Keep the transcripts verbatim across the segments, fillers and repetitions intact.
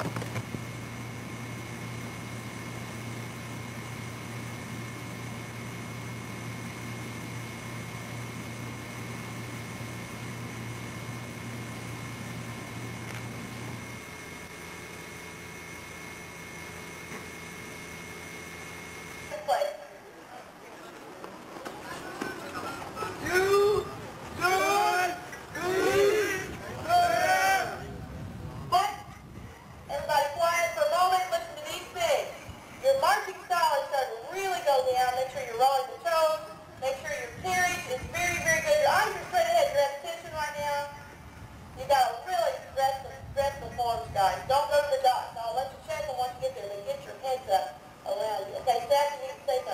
Don't go to the dots. I'll let you check them once you get there, but get your heads up around you. Okay, Seth, you need to say something.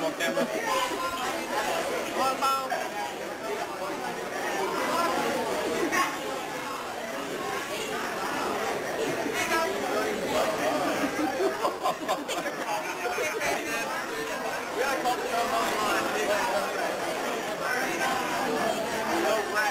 on camera. Come on, Mom. We gotta call the show online. No black.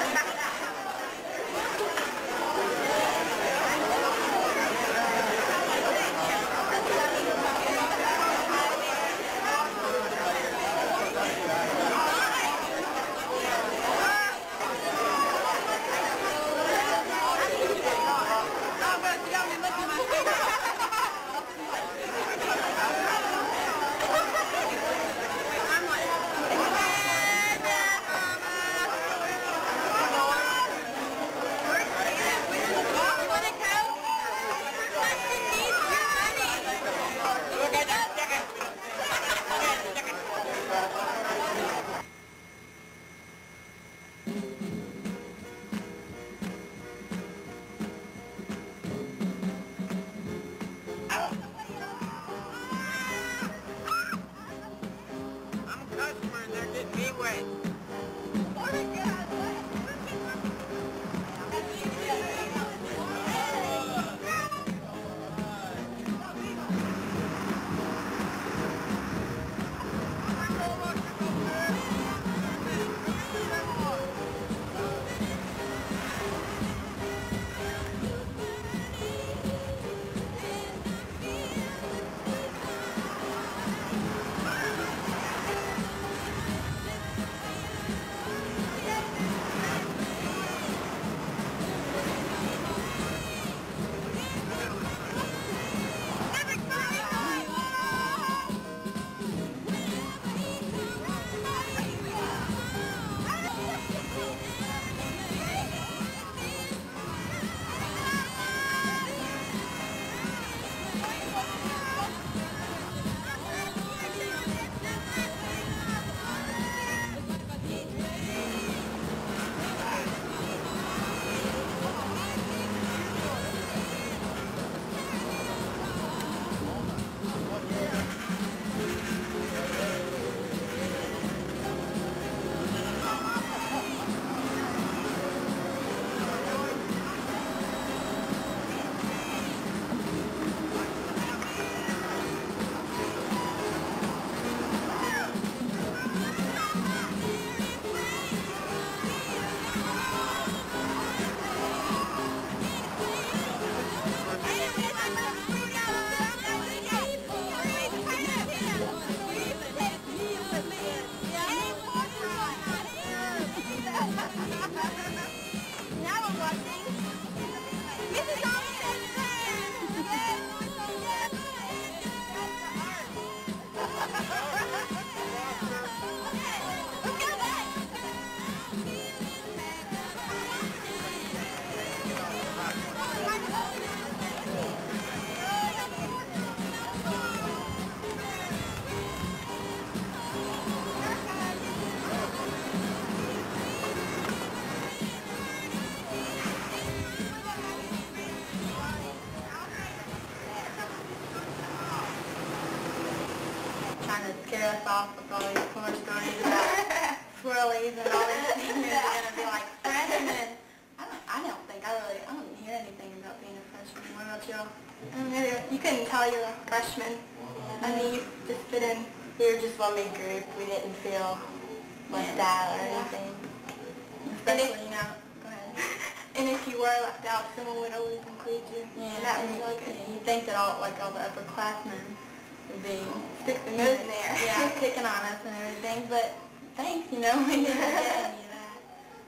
Trying to scare us off with all these corn stories about swirlies and all these seniors are going to be like freshmen. I don't, I don't think I really, I don't hear anything about being a freshman. What about y'all? I mean, you couldn't tell you're a freshman. I mean, you just fit in. We were just one big group. We didn't feel left out or anything. Especially, you know, go ahead. And if you were left out, someone would always include you. Yeah, and that was really good. You think that all, like, all the upperclassmen would be stick their nose in there, yeah, picking on us and everything, but thanks, you know, we didn't get any of that.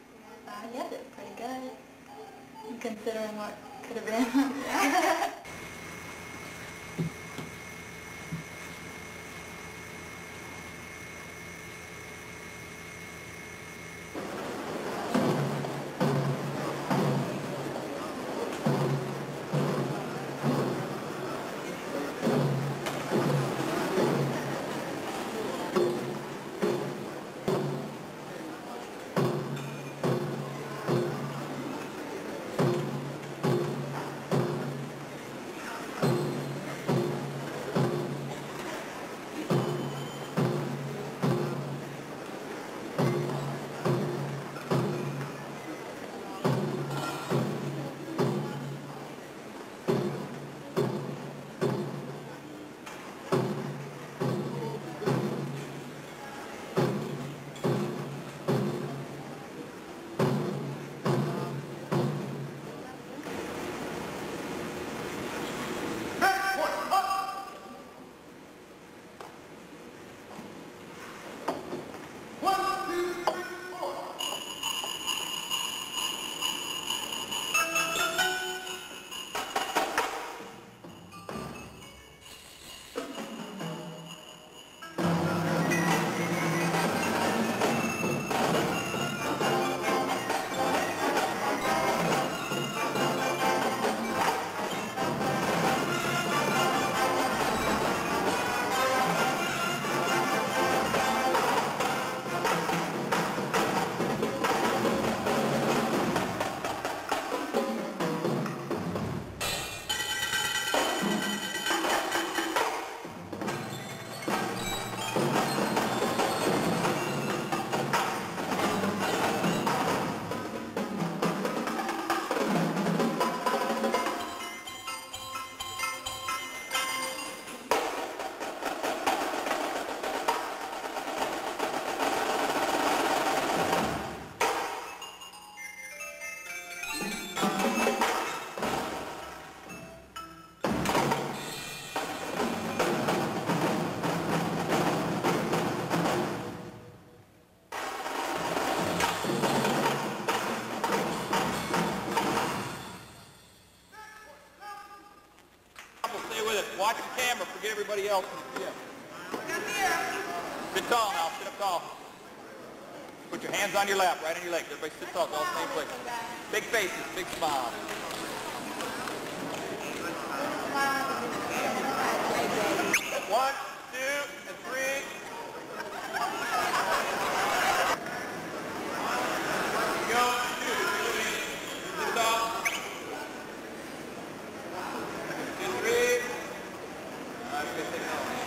So I guess it's pretty good, considering what could have been. watch the camera. Forget everybody else. Yeah. Sit tall now. Sit up tall. Put your hands on your lap, right on your legs. Everybody sit tall. All the same place. Big faces, big smile. One, two, and three. Go. Two. Sit tall. Two, three. All right, good.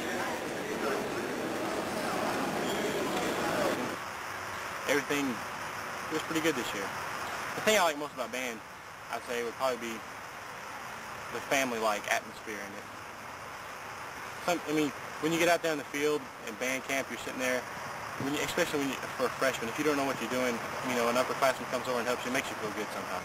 Everything was pretty good this year. The thing I like most about band, I'd say, would probably be the family-like atmosphere in it. Some, I mean, when you get out there in the field in band camp, you're sitting there, when you, especially when you, for a freshman, if you don't know what you're doing, you know, an upperclassman comes over and helps you, it makes you feel good sometimes.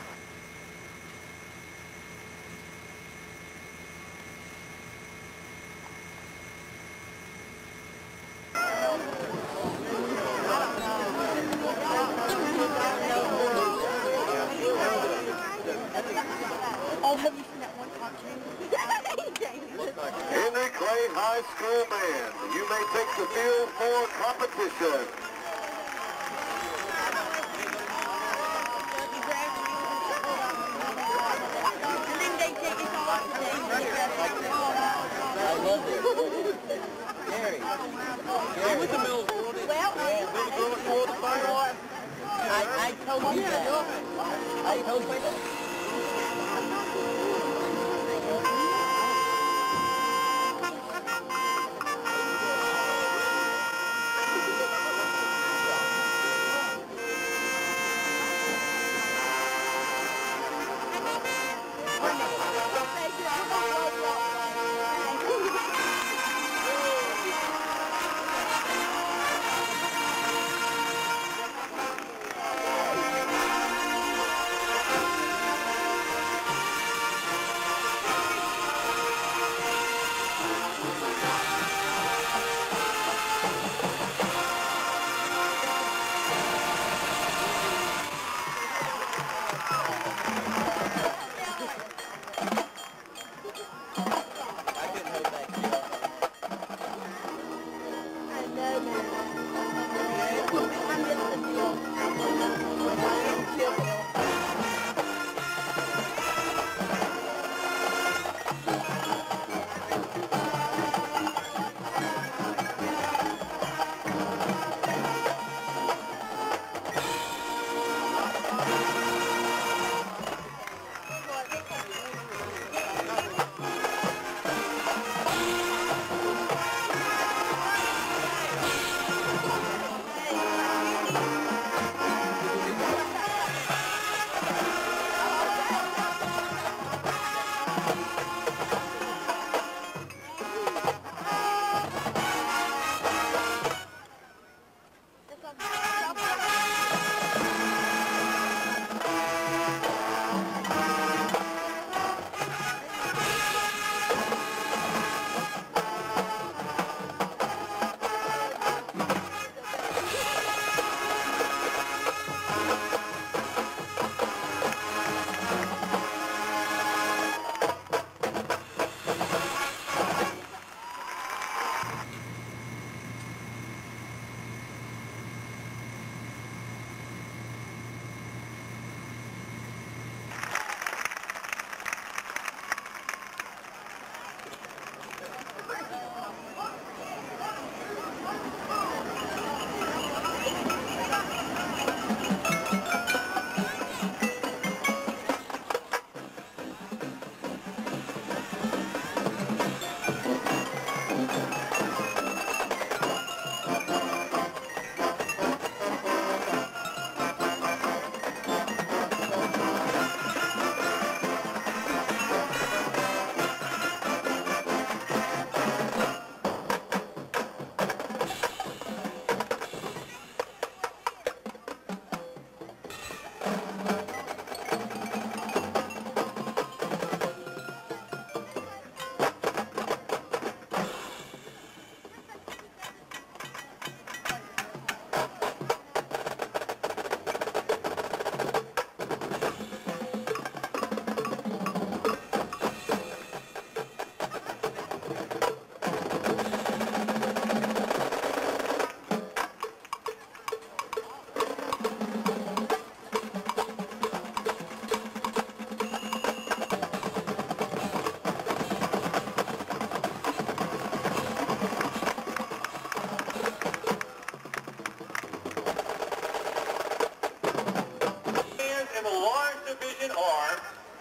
Oh, have you seen that one cartoon? Henry Clay High School Band, you may take the field for competition. And then they take it off I love it. Gary. Gary. With the middle of the world. Well, World of Fire. I, I told you that. I told you that.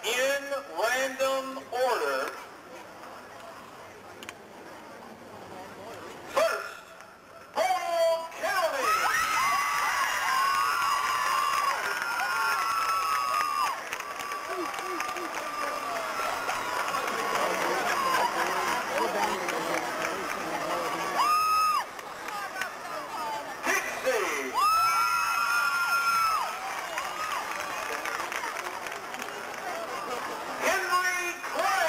in random order. First, Paul County. Dixie. Henry Clay.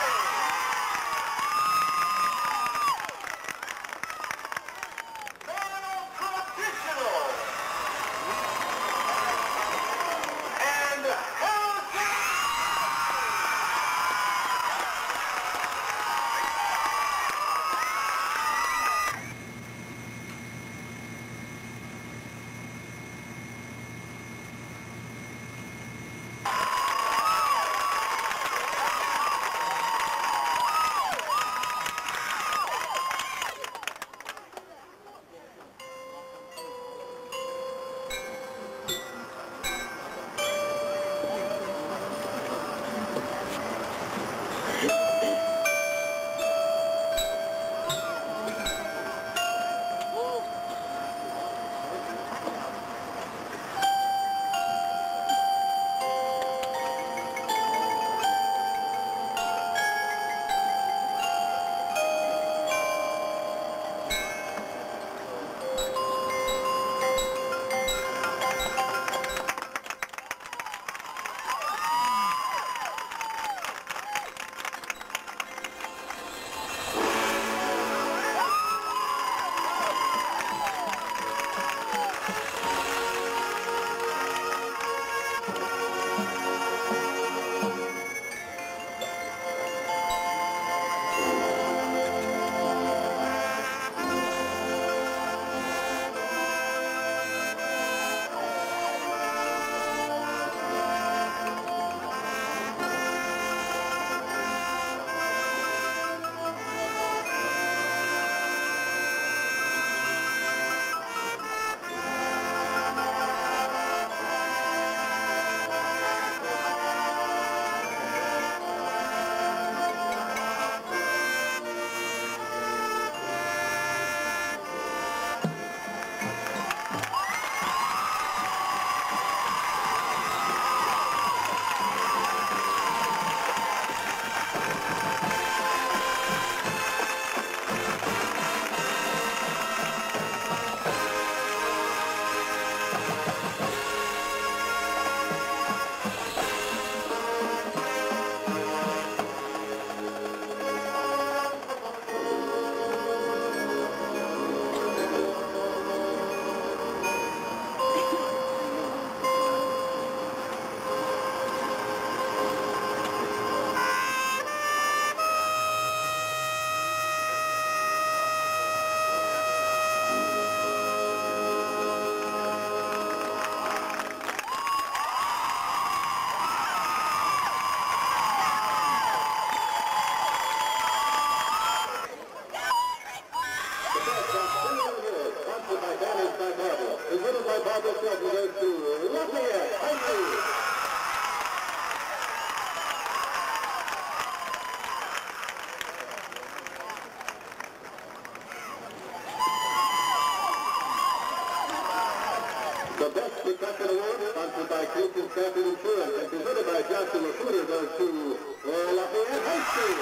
Donald Traditional. And Harrison. The Best Protected Award, sponsored by Cleveland Stafford Insurance and presented by Joshua Shooter, goes to Lafayette High School.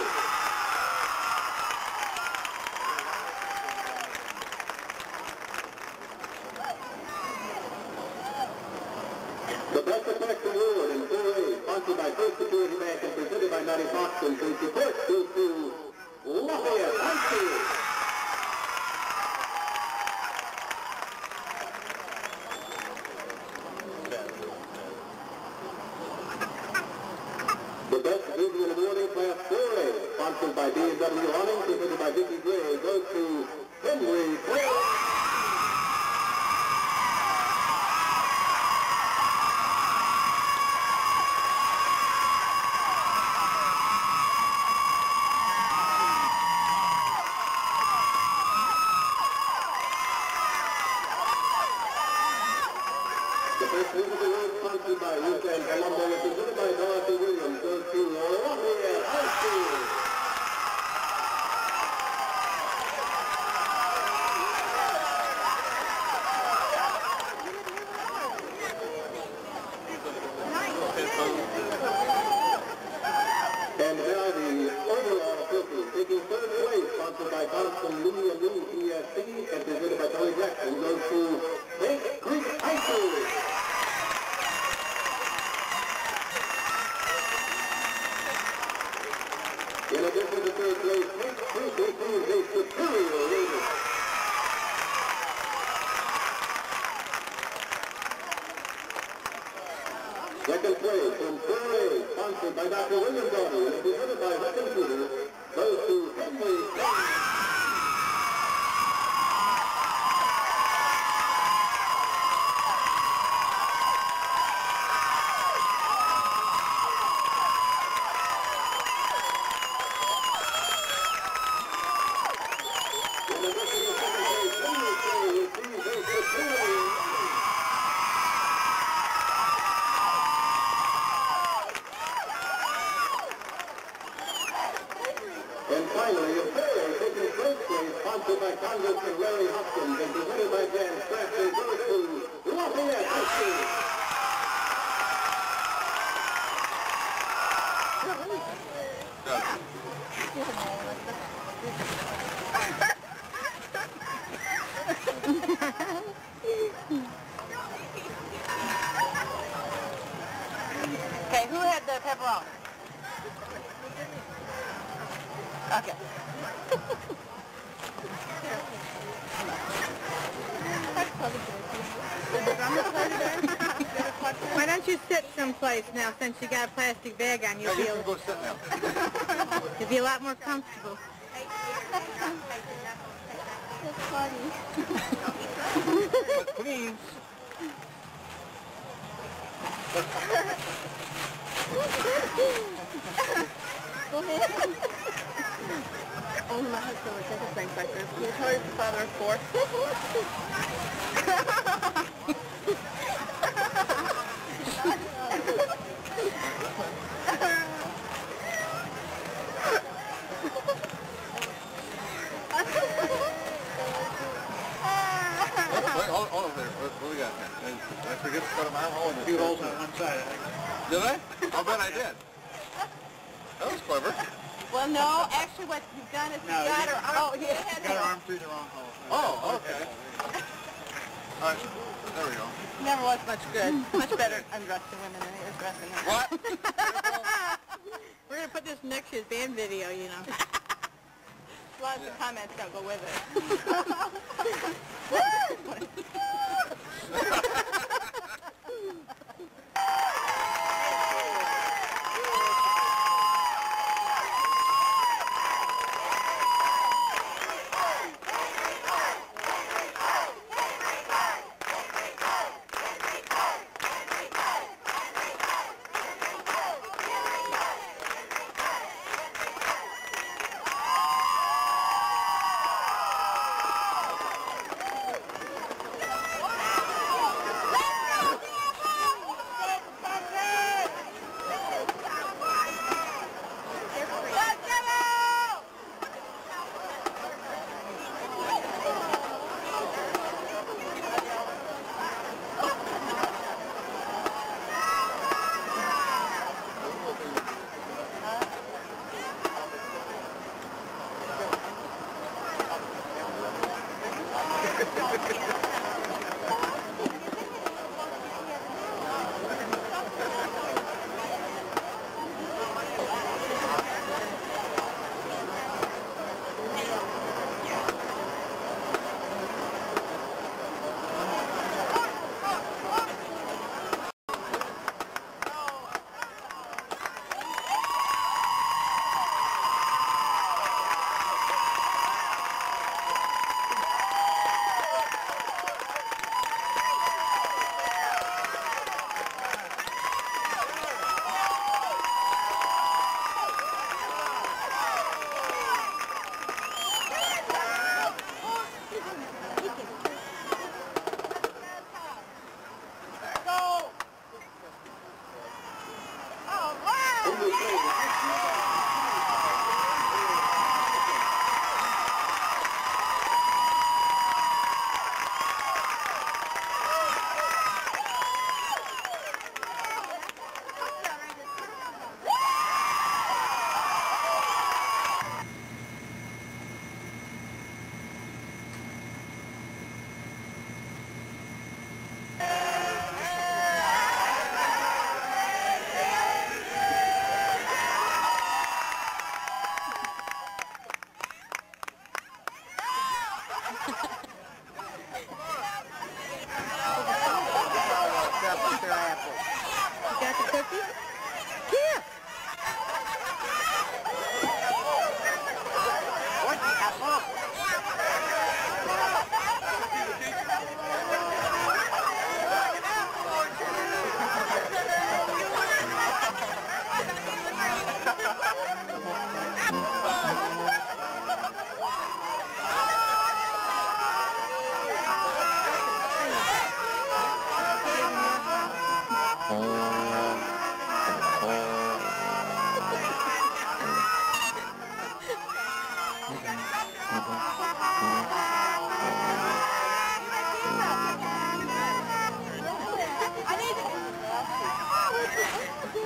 The Best Effects Award in four A, sponsored by First Security Bank and presented by Matty Fox and Tracy Perk, goes to Lafayette High School. The Best Visual Award in Class four A, sponsored by B and W Awning, presented by Vicky Gray, goes to Henry Clay. The Best Music Award, sponsored by Ruth Ann Colombo, presented by Dorothy Williams, goes to by Thompson, Lee, and Lee, P S C, and presented by Tony Jackson, goes to Big Creek High School. In addition to third place, Big Creek receives a superior rating. Second place in four A, sponsored by Doctor William Doughty and presented by Rick and Peter, goes to Henry Stanley. In addition to second place, Henry Stanley receives a superior rating. And finally, a player taking first place, sponsored by Congressman Larry Hopkins and presented by Dan Strasser, goes to Lafayette High School. Okay, who had the pepperoni? Okay. Why don't you sit someplace now since you got a plastic bag on? You'll, Yeah, be, you a, can go sit now. you'll be a lot more comfortable. That's funny. But please. Go ahead. Only my husband would take a thing back there. He told his father of four. Wait, hold, hold over there. What, what do we got there? Did I forget to cut them out? Oh, Two holes on one side, I think. Did I? I'll bet I did. That was clever. Well, no, actually what you've done is No, you got you- her arm. Oh, yeah. Got her arm through the wrong hole. Oh, okay. All right, there we go. Never was much good. Much better undressing women than he was dressing them. What? We're going to put this next year's band video, you know. Lots of comments don't go with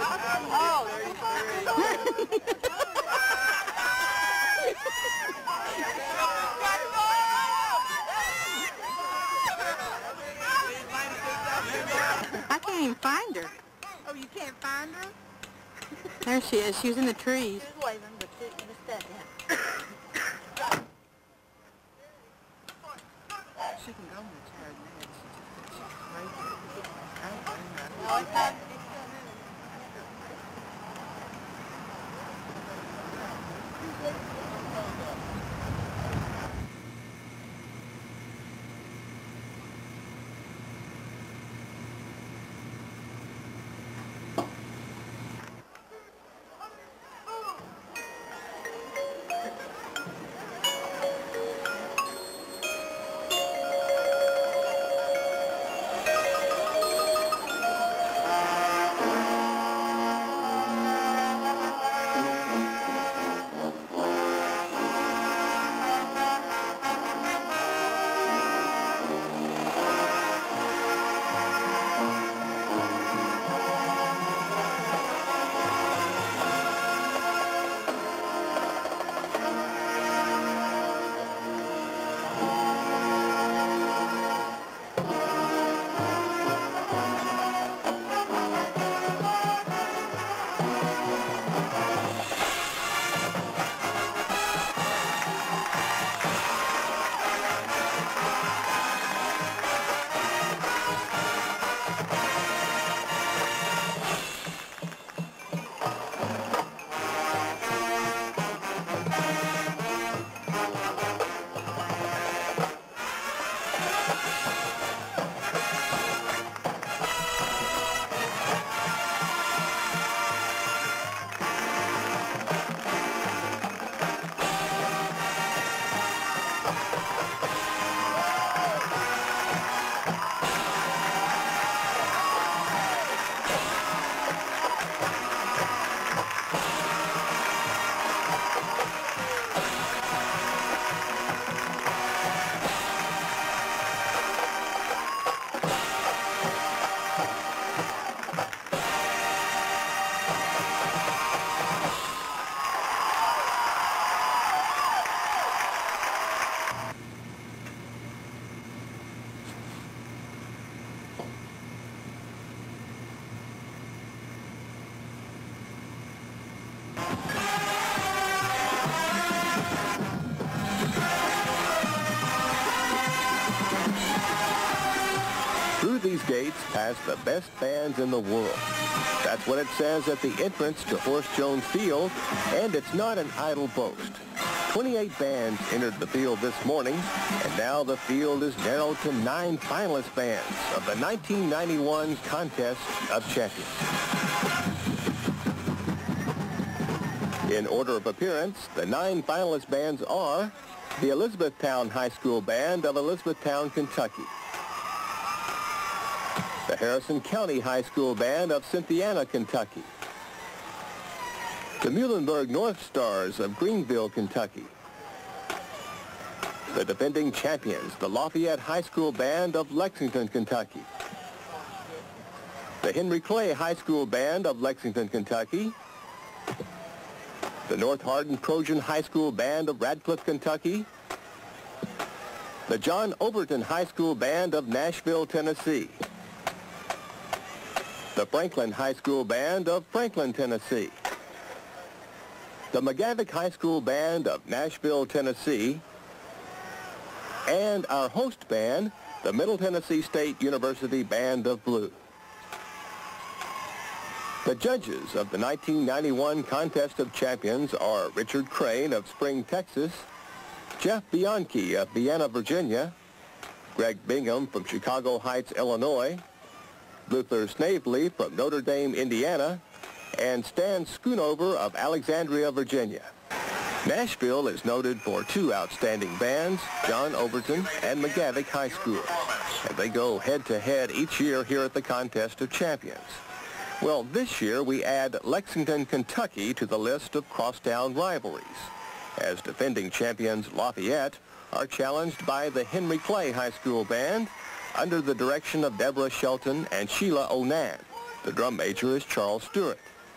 I can't even find her. Oh, you can't find her? There she is. She was in the trees. She's waving, but she just sat down. She can go in the chair next. She's crazy. I don't blame her. Through these gates pass the best bands in the world. That's what it says at the entrance to Horst Jones Field, and it's not an idle boast. twenty-eight bands entered the field this morning, and now the field is narrowed to nine finalist bands of the nineteen ninety-one Contest of Champions. In order of appearance, the nine finalist bands are the Elizabethtown High School Band of Elizabethtown, Kentucky, the Harrison County High School Band of Cynthiana, Kentucky, the Muhlenberg North Stars of Greenville, Kentucky, the defending champions, the Lafayette High School Band of Lexington, Kentucky, the Henry Clay High School Band of Lexington, Kentucky, the North Hardin Trojan High School Band of Radcliffe, Kentucky, the John Overton High School Band of Nashville, Tennessee, the Franklin High School Band of Franklin, Tennessee, the McGavick High School Band of Nashville, Tennessee, and our host band, the Middle Tennessee State University Band of Blue. The judges of the nineteen ninety-one Contest of Champions are Richard Crane of Spring, Texas, Jeff Bianchi of Vienna, Virginia, Greg Bingham from Chicago Heights, Illinois, Luther Snavely from Notre Dame, Indiana, and Stan Schoonover of Alexandria, Virginia. Nashville is noted for two outstanding bands, John Overton and McGavick High School, and they go head-to-head each year here at the Contest of Champions. Well, this year we add Lexington, Kentucky to the list of crosstown rivalries, as defending champions Lafayette are challenged by the Henry Clay High School Band under the direction of Deborah Shelton and Sheila Onan. The drum major is Charles Stewart.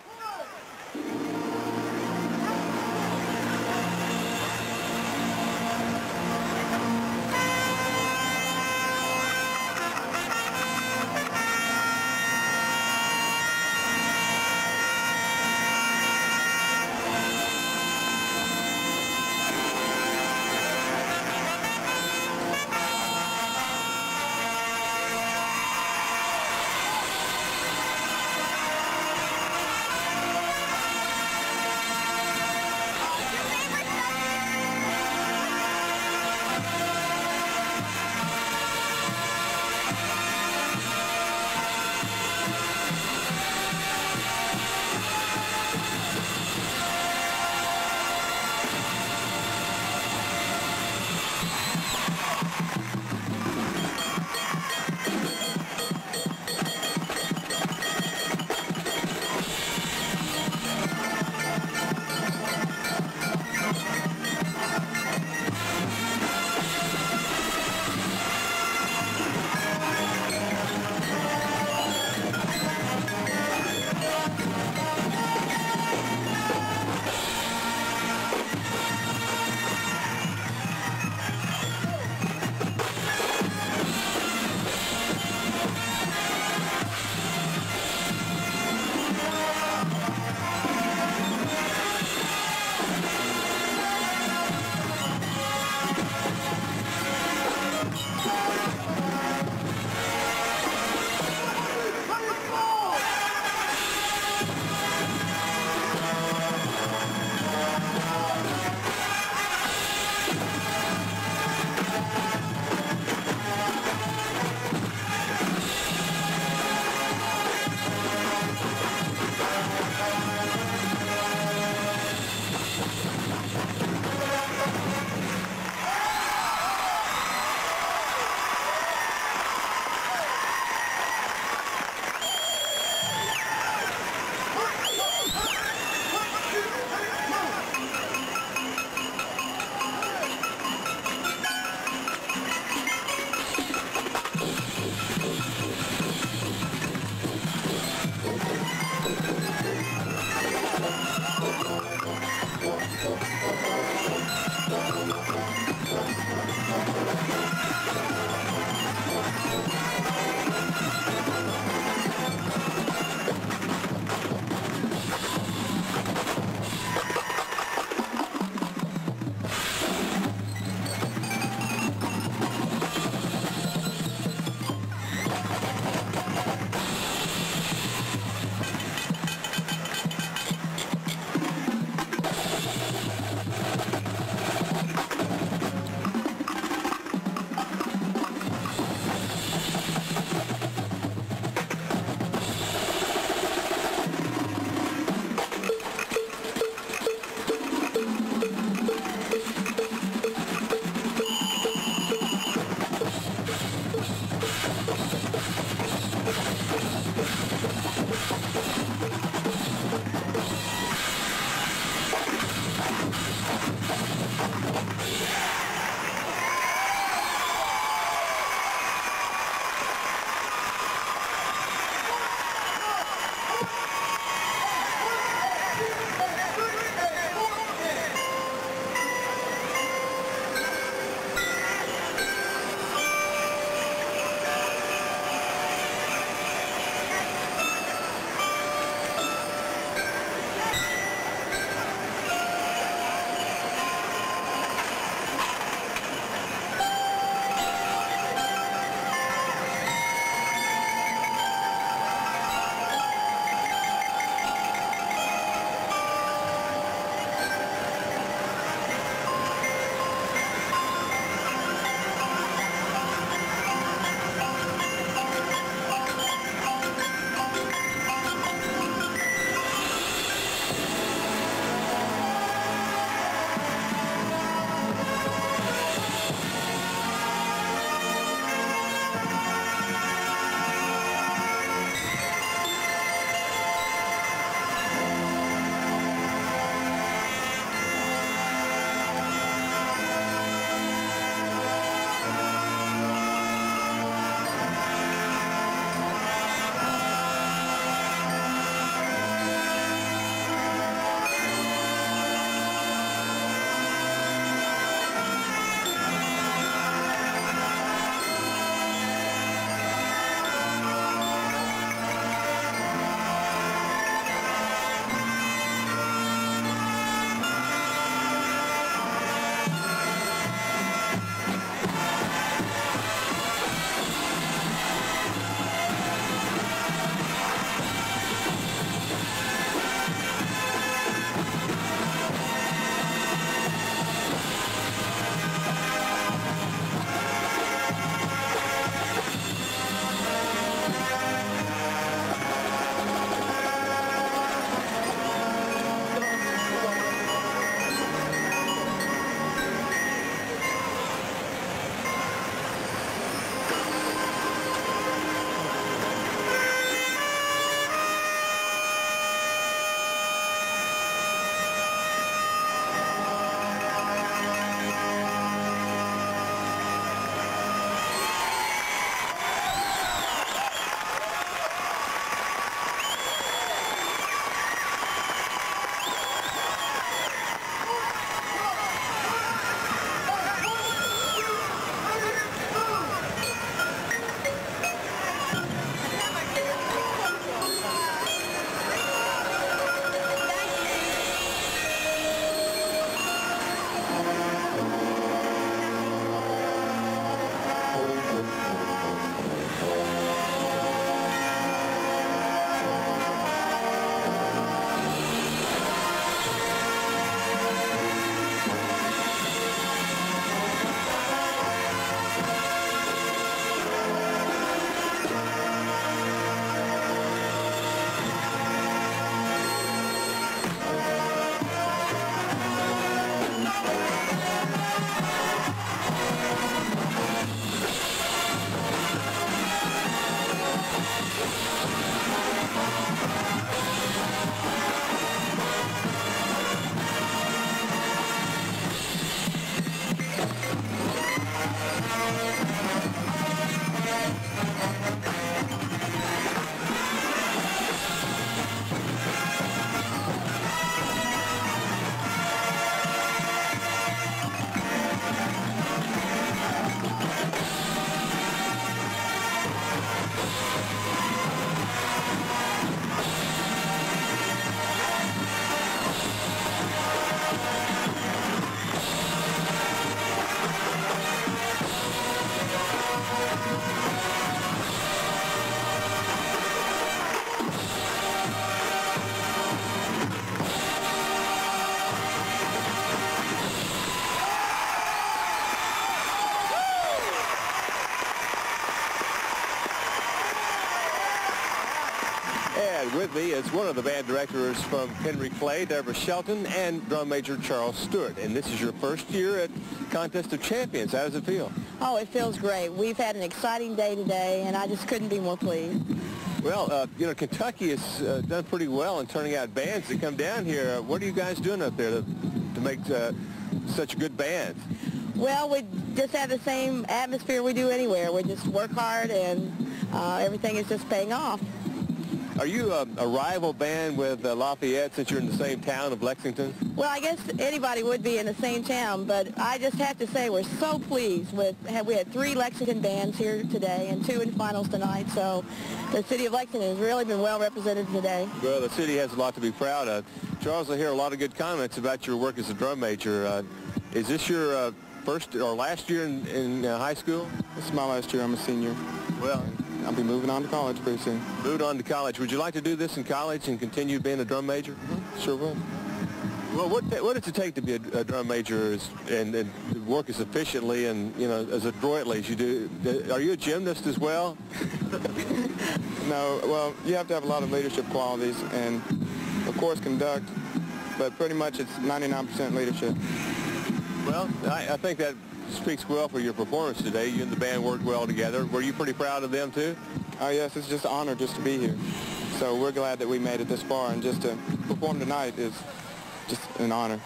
is one of the band directors from Henry Clay, Deborah Shelton, and drum major Charles Stewart. And this is your first year at Contest of Champions. How does it feel? Oh, it feels great. We've had an exciting day today, and I just couldn't be more pleased. Well, uh, you know, Kentucky has uh, done pretty well in turning out bands to come down here. Uh, what are you guys doing up there to, to make uh, such good bands? Well, we just have the same atmosphere we do anywhere. We just work hard, and uh, everything is just paying off. Are you a, a rival band with uh, Lafayette since you're in the same town of Lexington? Well, I guess anybody would be in the same town, but I just have to say we're so pleased with, we had three Lexington bands here today and two in finals tonight, so the city of Lexington has really been well represented today. Well, the city has a lot to be proud of. Charles, I hear a lot of good comments about your work as a drum major. Uh, is this your uh, first or last year in, in uh, high school? This is my last year. I'm a senior. Well, I'll be moving on to college pretty soon. Moved on to college. Would you like to do this in college and continue being a drum major? Mm-hmm. Sure will. Well, what what does it take to be a, a drum major is, and, and work as efficiently and, you know, as adroitly as you do? Are you a gymnast as well? No, well, you have to have a lot of leadership qualities and, of course, conduct, but pretty much it's ninety-nine percent leadership. Well, I, I think that speaks well for your performance today. You and the band worked well together. Were you pretty proud of them, too? Oh, yes, it's just an honor just to be here. So we're glad that we made it this far, and just to perform tonight is just an honor.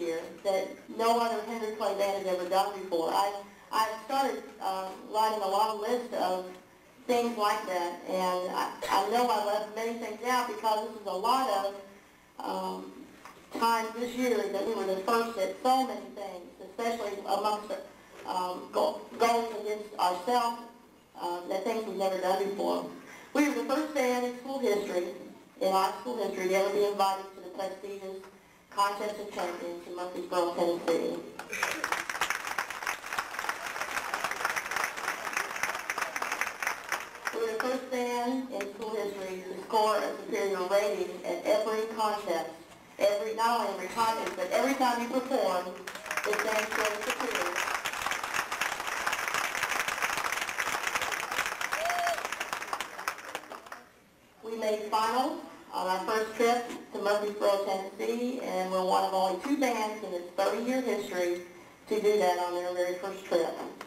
year that no other Henry Clay band has ever done before. I, I started uh, writing a long list of things like that, and I, I know I left many things out because this is a lot of um, times this year that we were the first at so many things, especially amongst um, go, going against ourselves, uh, that things we've never done before. We were the first band in school history, in our school history, to ever be invited to the prestigious Contest of Champions in Murfreesboro, Tennessee. We were the first band in school history to score a superior rating at every contest. Every, not only every contest, but every time you perform, the band scored superior. We made finals on our first trip to Murfreesboro, Tennessee, and we're one of only two bands in its thirty-year history to do that on their very first trip.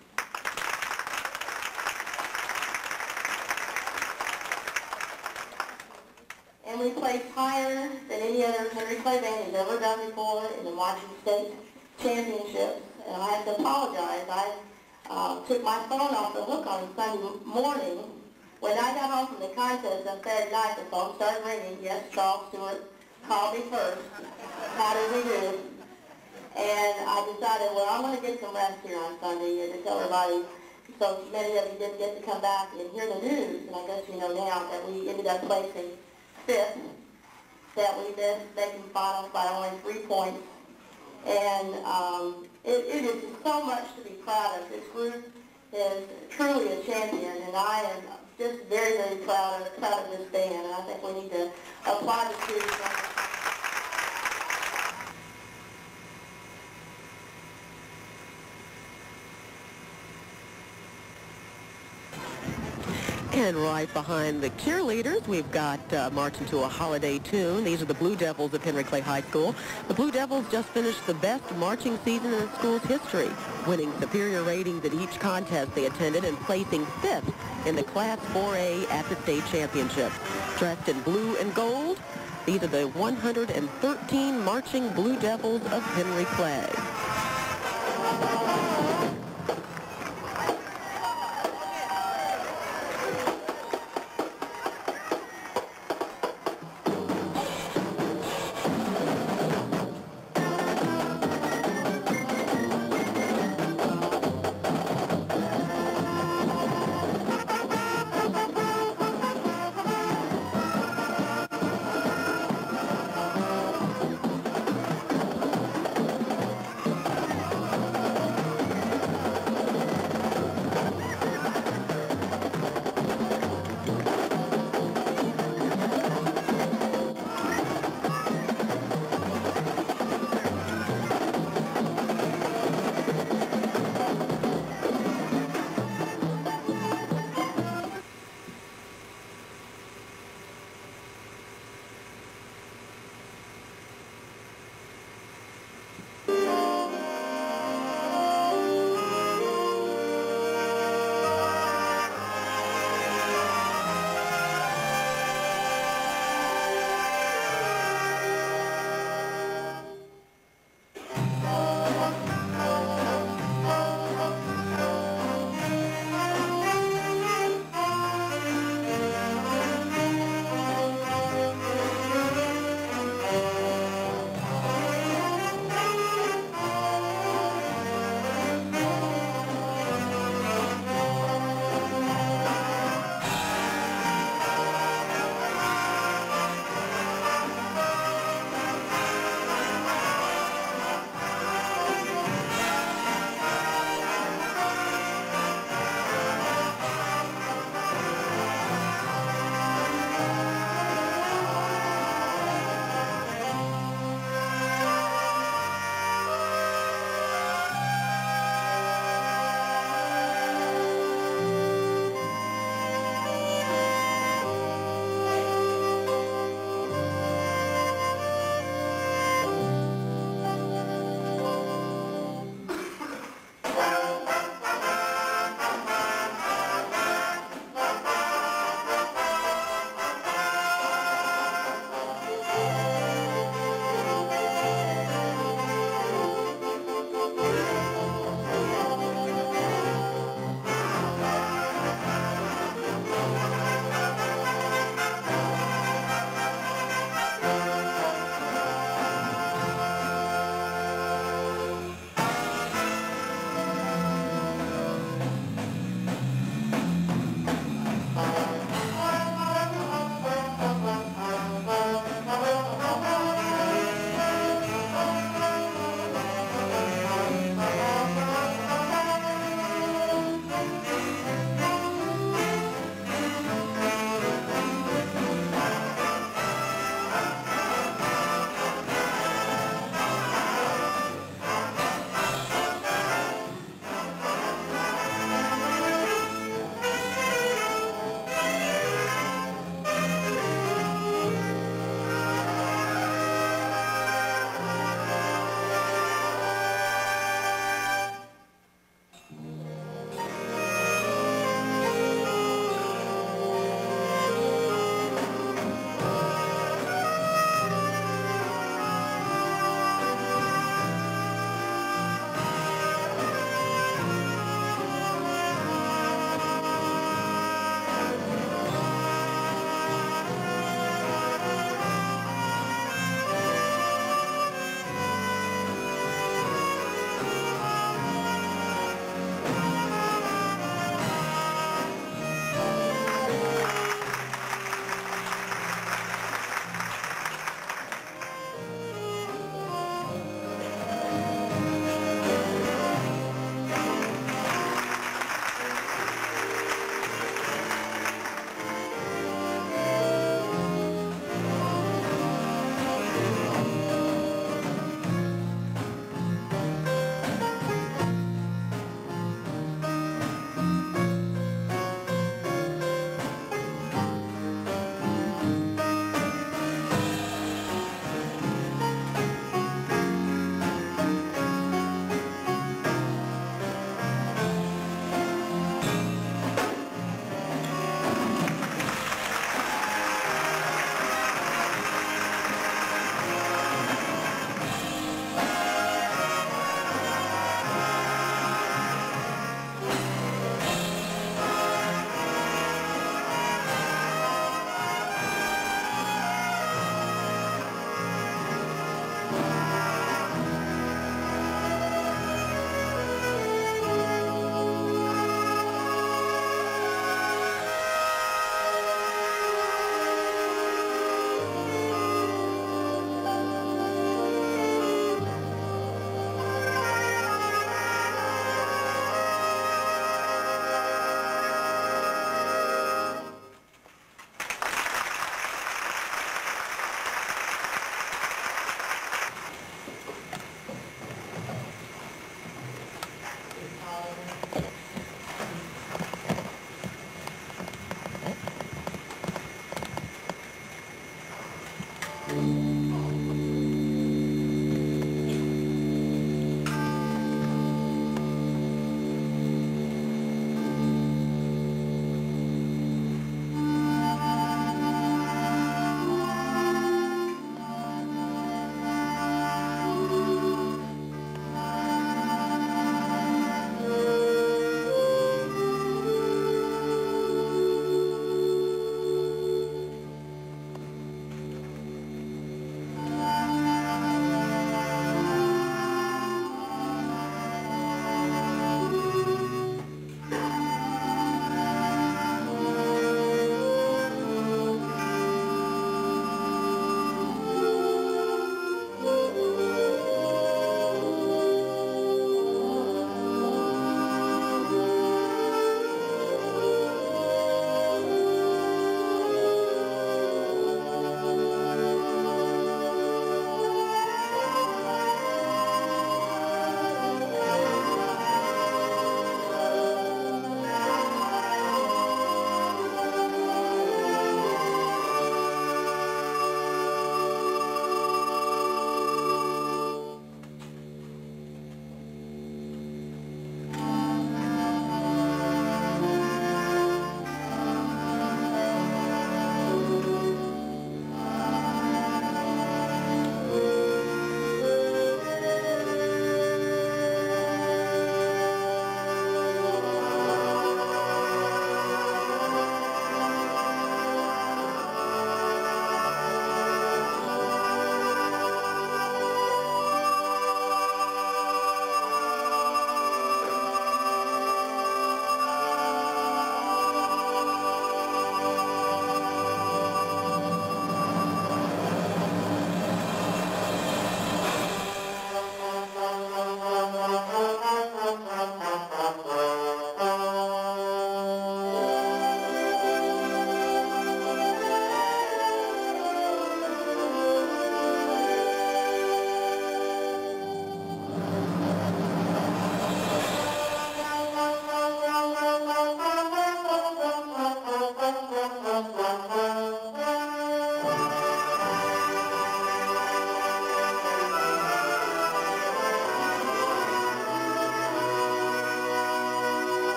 And we placed higher than any other Henry Clay band has ever done before in the Marching State Championships. And I have to apologize. I uh, took my phone off the hook on Sunday morning. When I got home from the contest on Saturday night, the phone started ringing. Yes, Charles Stewart called me first. How did we do? And I decided, well, I'm going to get some rest here on Sunday and to tell everybody, so many of you didn't get to come back and hear the news, and I guess you know now that we ended up placing fifth, that we missed making finals by only three points. And um, it, it is so much to be proud of. This group is truly a champion, and I am just very, very proud of, proud of this band, and I think we need to apply the students. And right behind the cheerleaders, we've got uh, marching to a holiday tune. These are the Blue Devils of Henry Clay High School. The Blue Devils just finished the best marching season in the school's history, winning superior ratings at each contest they attended and placing fifth in the Class four A at the state championship. Dressed in blue and gold, these are the one hundred thirteen marching Blue Devils of Henry Clay.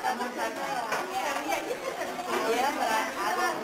Yeah, but I, I don't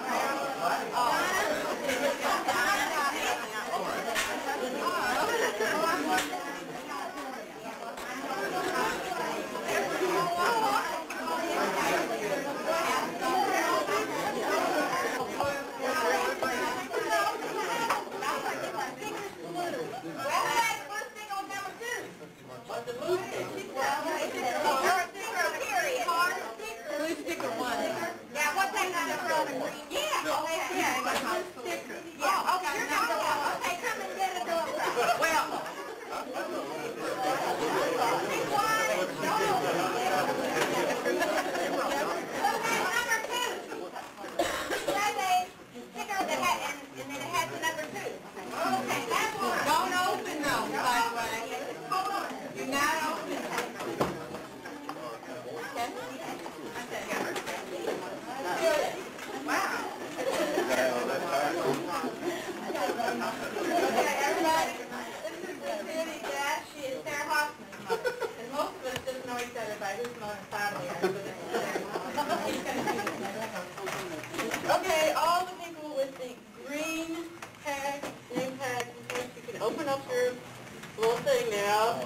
Okay, all the people with the green tag, name tag, you can open up your little thing now.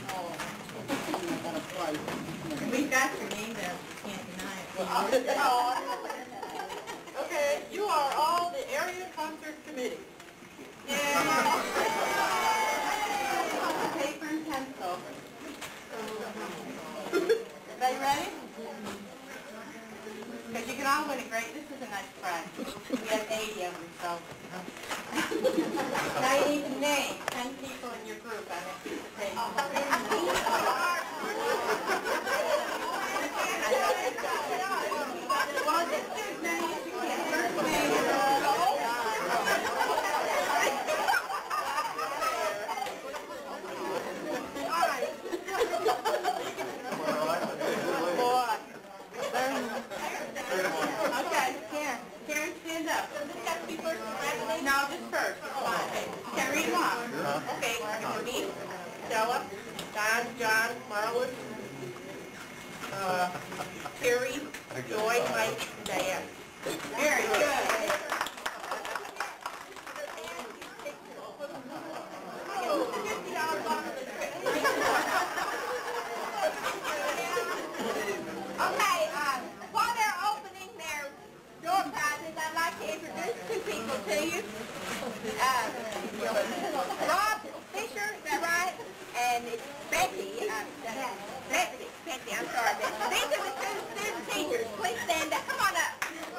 We've got your name there, you can't deny it. Okay, you are all the area concert committee. Yeah. Paper and pencil. Everybody ready? Because you can all win a great, this is a nice prize. We have eighty of them, so. Now you need to name ten people in your group on that piece of paper. Well, just do as many as you can. First name. All right. Okay, Karen. Karen, stand up. Does this have to be first? No, just first. Okay. Can I read them off? Okay. Me, Stella, Don, John, Marlon, uh, Terry, Joy, Mike, and Diane. Very good. Okay, uh, while they're opening their door prizes, I'd like to introduce two people to you. Uh, Rob Fisher, is that right? And it's Becky. Uh, Betsy, Betsy, I'm sorry, Betsy. These are the two student teachers. Please stand up. Come on up.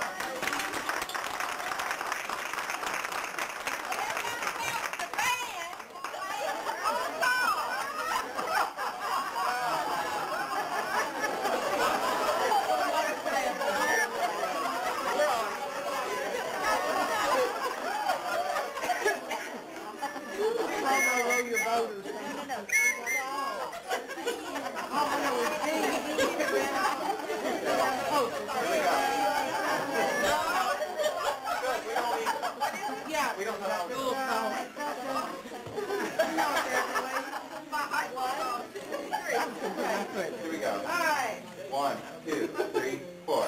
The band plays on song. Yeah, we don't know how to do it. Here we go. All right. One, two, three, four.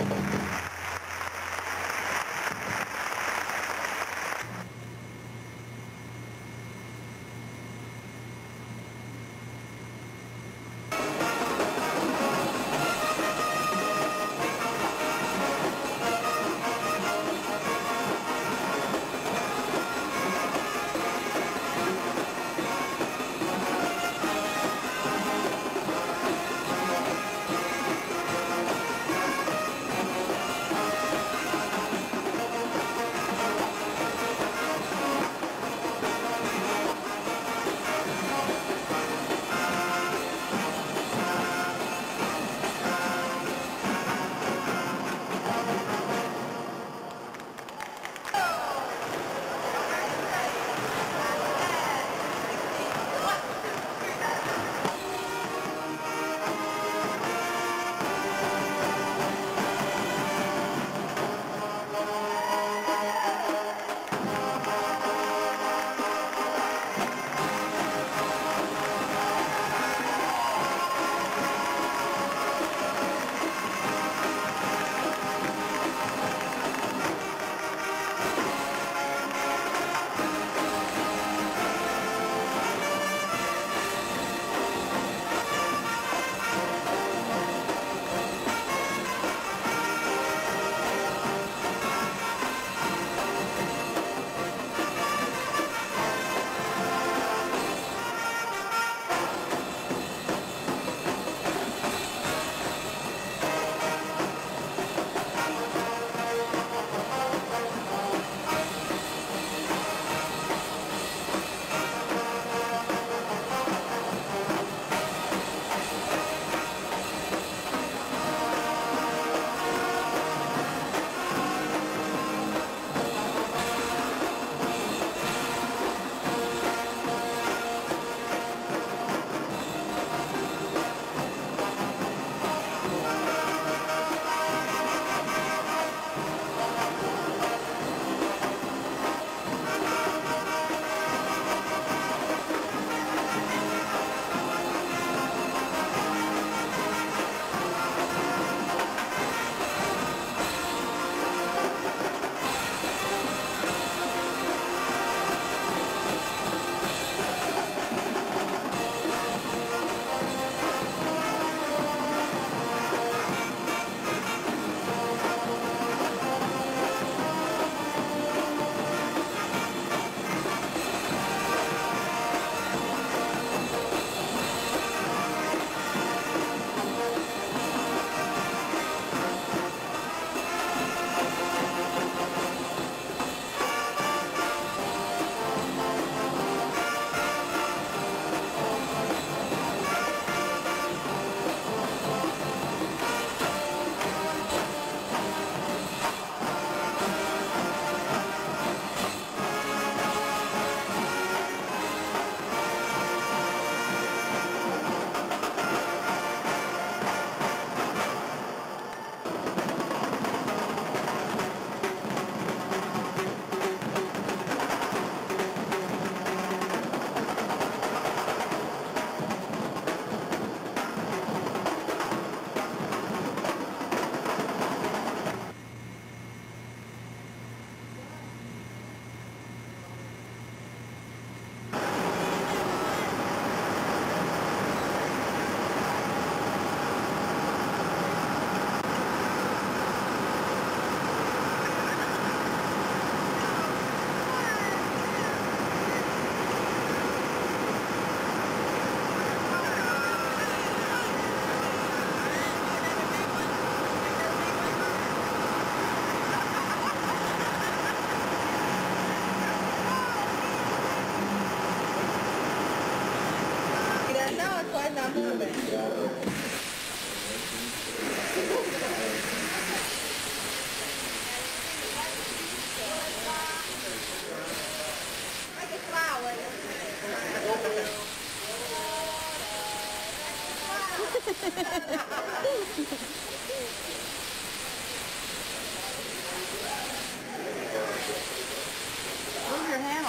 Move your handle.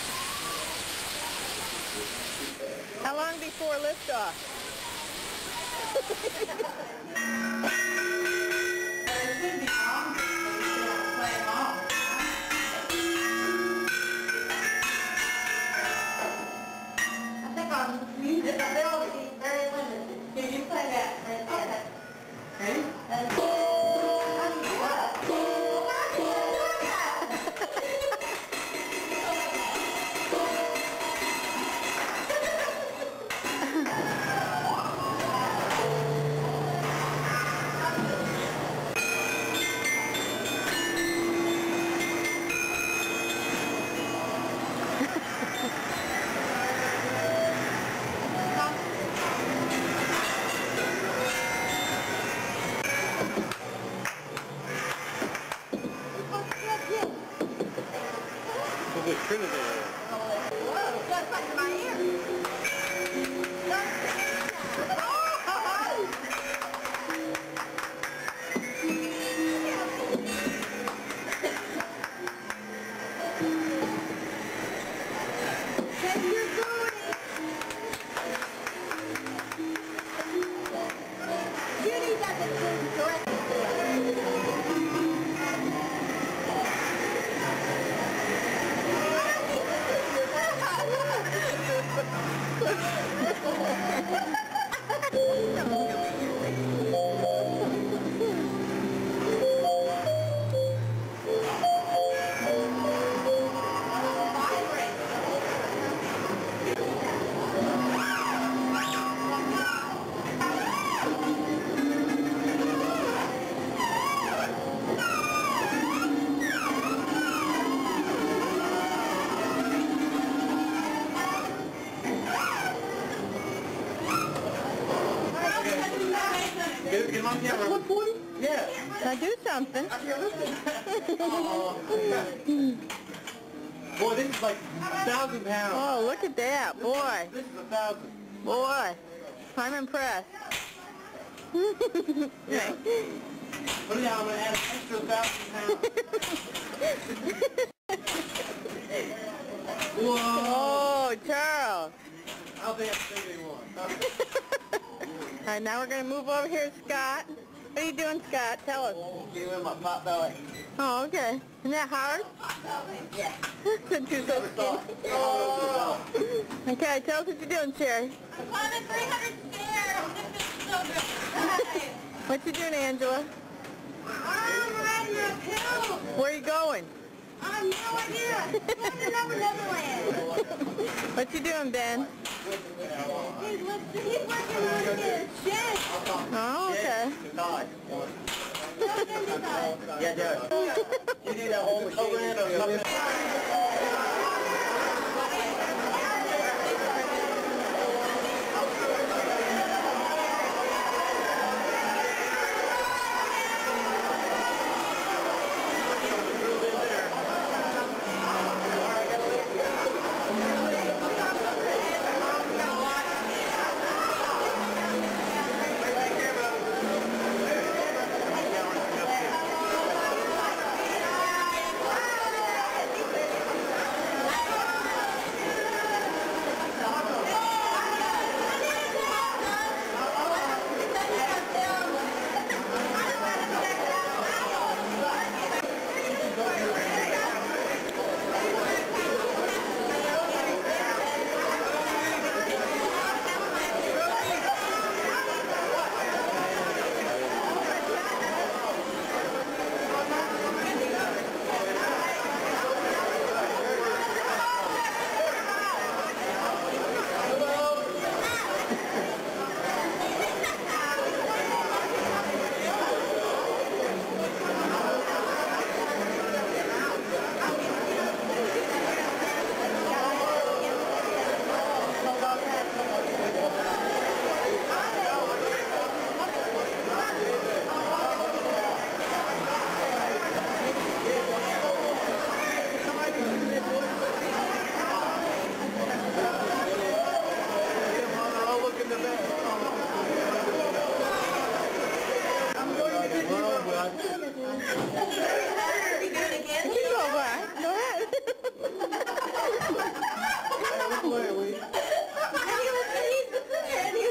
How long before liftoff? should be longer, so you should have to play them all. I think on music ability is very limited. Can you play that right there? Ready? Look at Trinidad. Whoa, got something in my ear. Take your booty. Judy doesn't do correctly. Get, get him on camera. one forty? Yeah. Now do something. I can't listen. Oh. Boy, this is like a thousand pounds. Oh, look at that, boy. This is a thousand. Boy, I'm impressed. Yeah. But yeah, I'm going to add an extra thousand pounds. Whoa. Oh, Charles. I don't think I can take anymore. All right, now we're going to move over here to Scott. What are you doing, Scott? Tell us. Get in my pot belly. Oh, okay. Isn't that hard? Yeah. Since you're so skinny. Oh. Okay, tell us what you're doing, Sherry. I'm climbing three hundred stairs. This is so good. What you doing, Angela? I'm riding a hill. Where are you going? I have no idea. Going to Never Neverland. What you doing, Ben? He's, lifting, he's working on his shed. Oh, okay. Yeah, do it. You need that whole machine or something.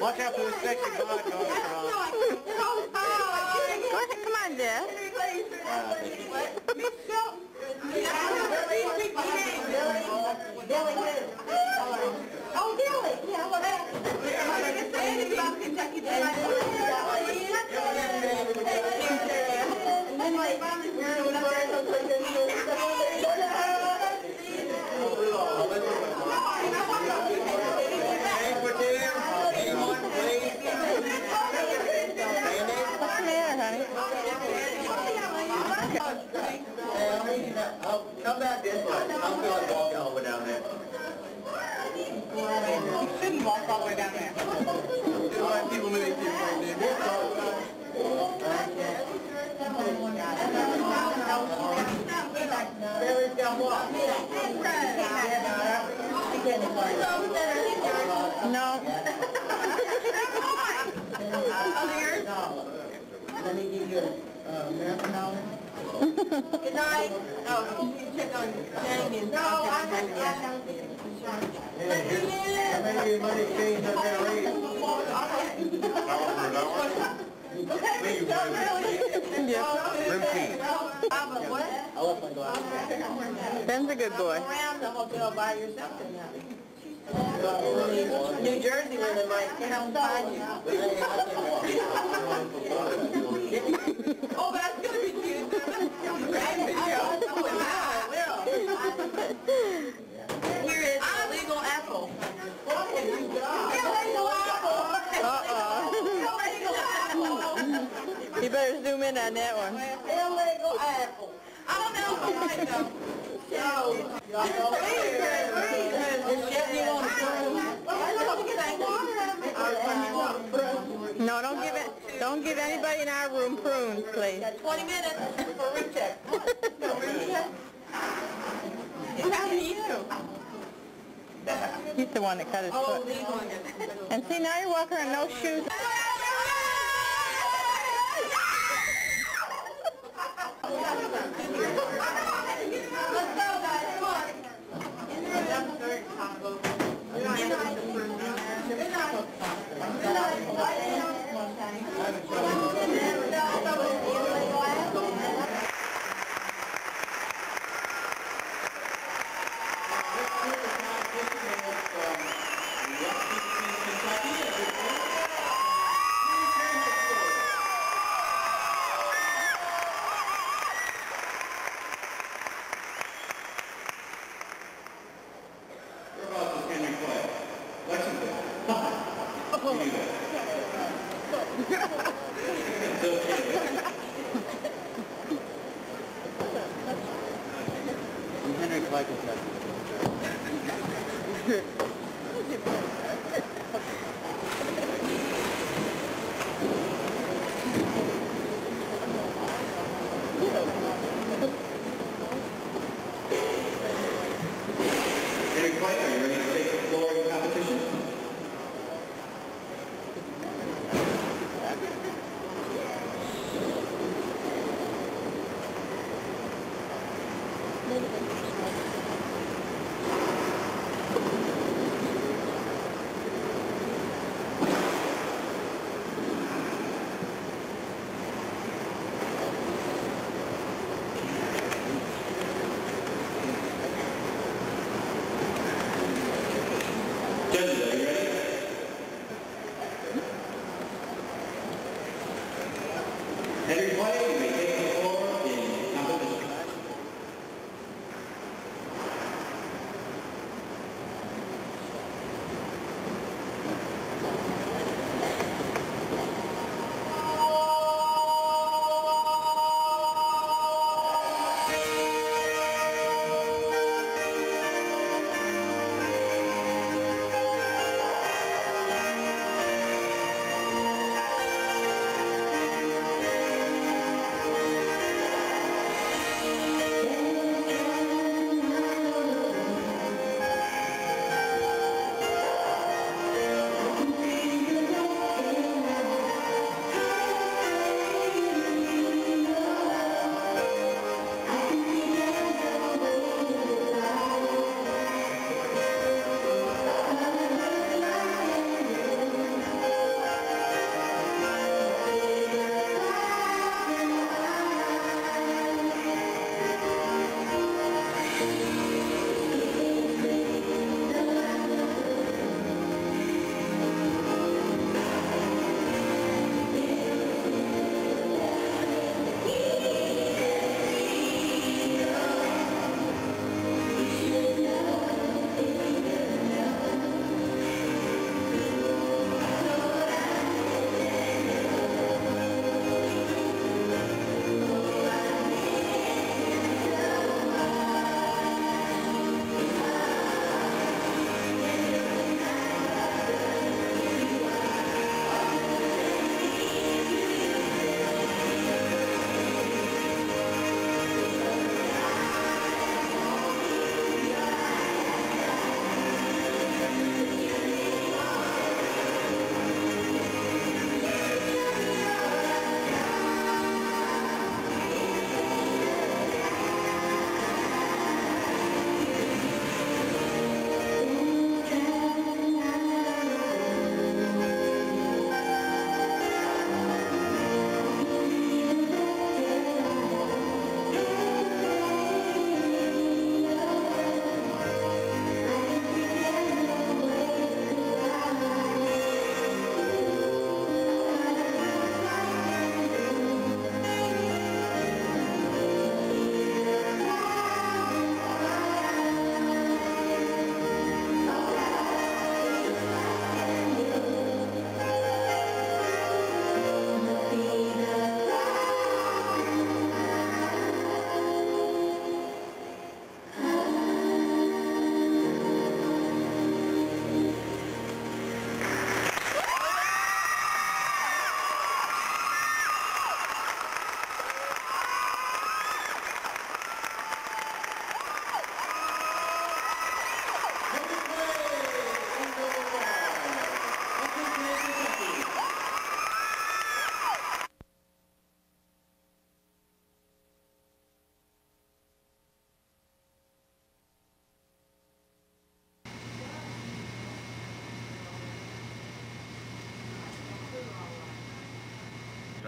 Watch out for this sexy bodyguard. Go ahead, come on, Jeff. Billy who? Oh, Billy. Yeah, well, that. About Kentucky Derby. And then like, Come back this way. I don't feel like walking all the way down there. you shouldn't walk all the way down there. Just like people moving people right there. Billy's got what? No. Let me give you a marathon dollar. Good night. Oh, you check on Jamie. No, I haven't. Maybe money exchange up there, right? I left my glasses. Ben's a good boy. Around the hotel by yourself tonight. New Jersey where they might come find you. Oh, that's going to be cute. Here is a legal apple. Illegal apple. Uh-oh. You better zoom in on that one. Illegal apple. I don't know if I'm right, though. No, don't give it. Don't give anybody in our room prunes, please. Twenty minutes for room check. What happened to you? He's the one that cut his Oh, foot. these ones. And see, now you're walking around no shoes. Let's go, guys. Come on. Henry Clay, Kentucky. Henry Clay, are you ready to take the floor in competition?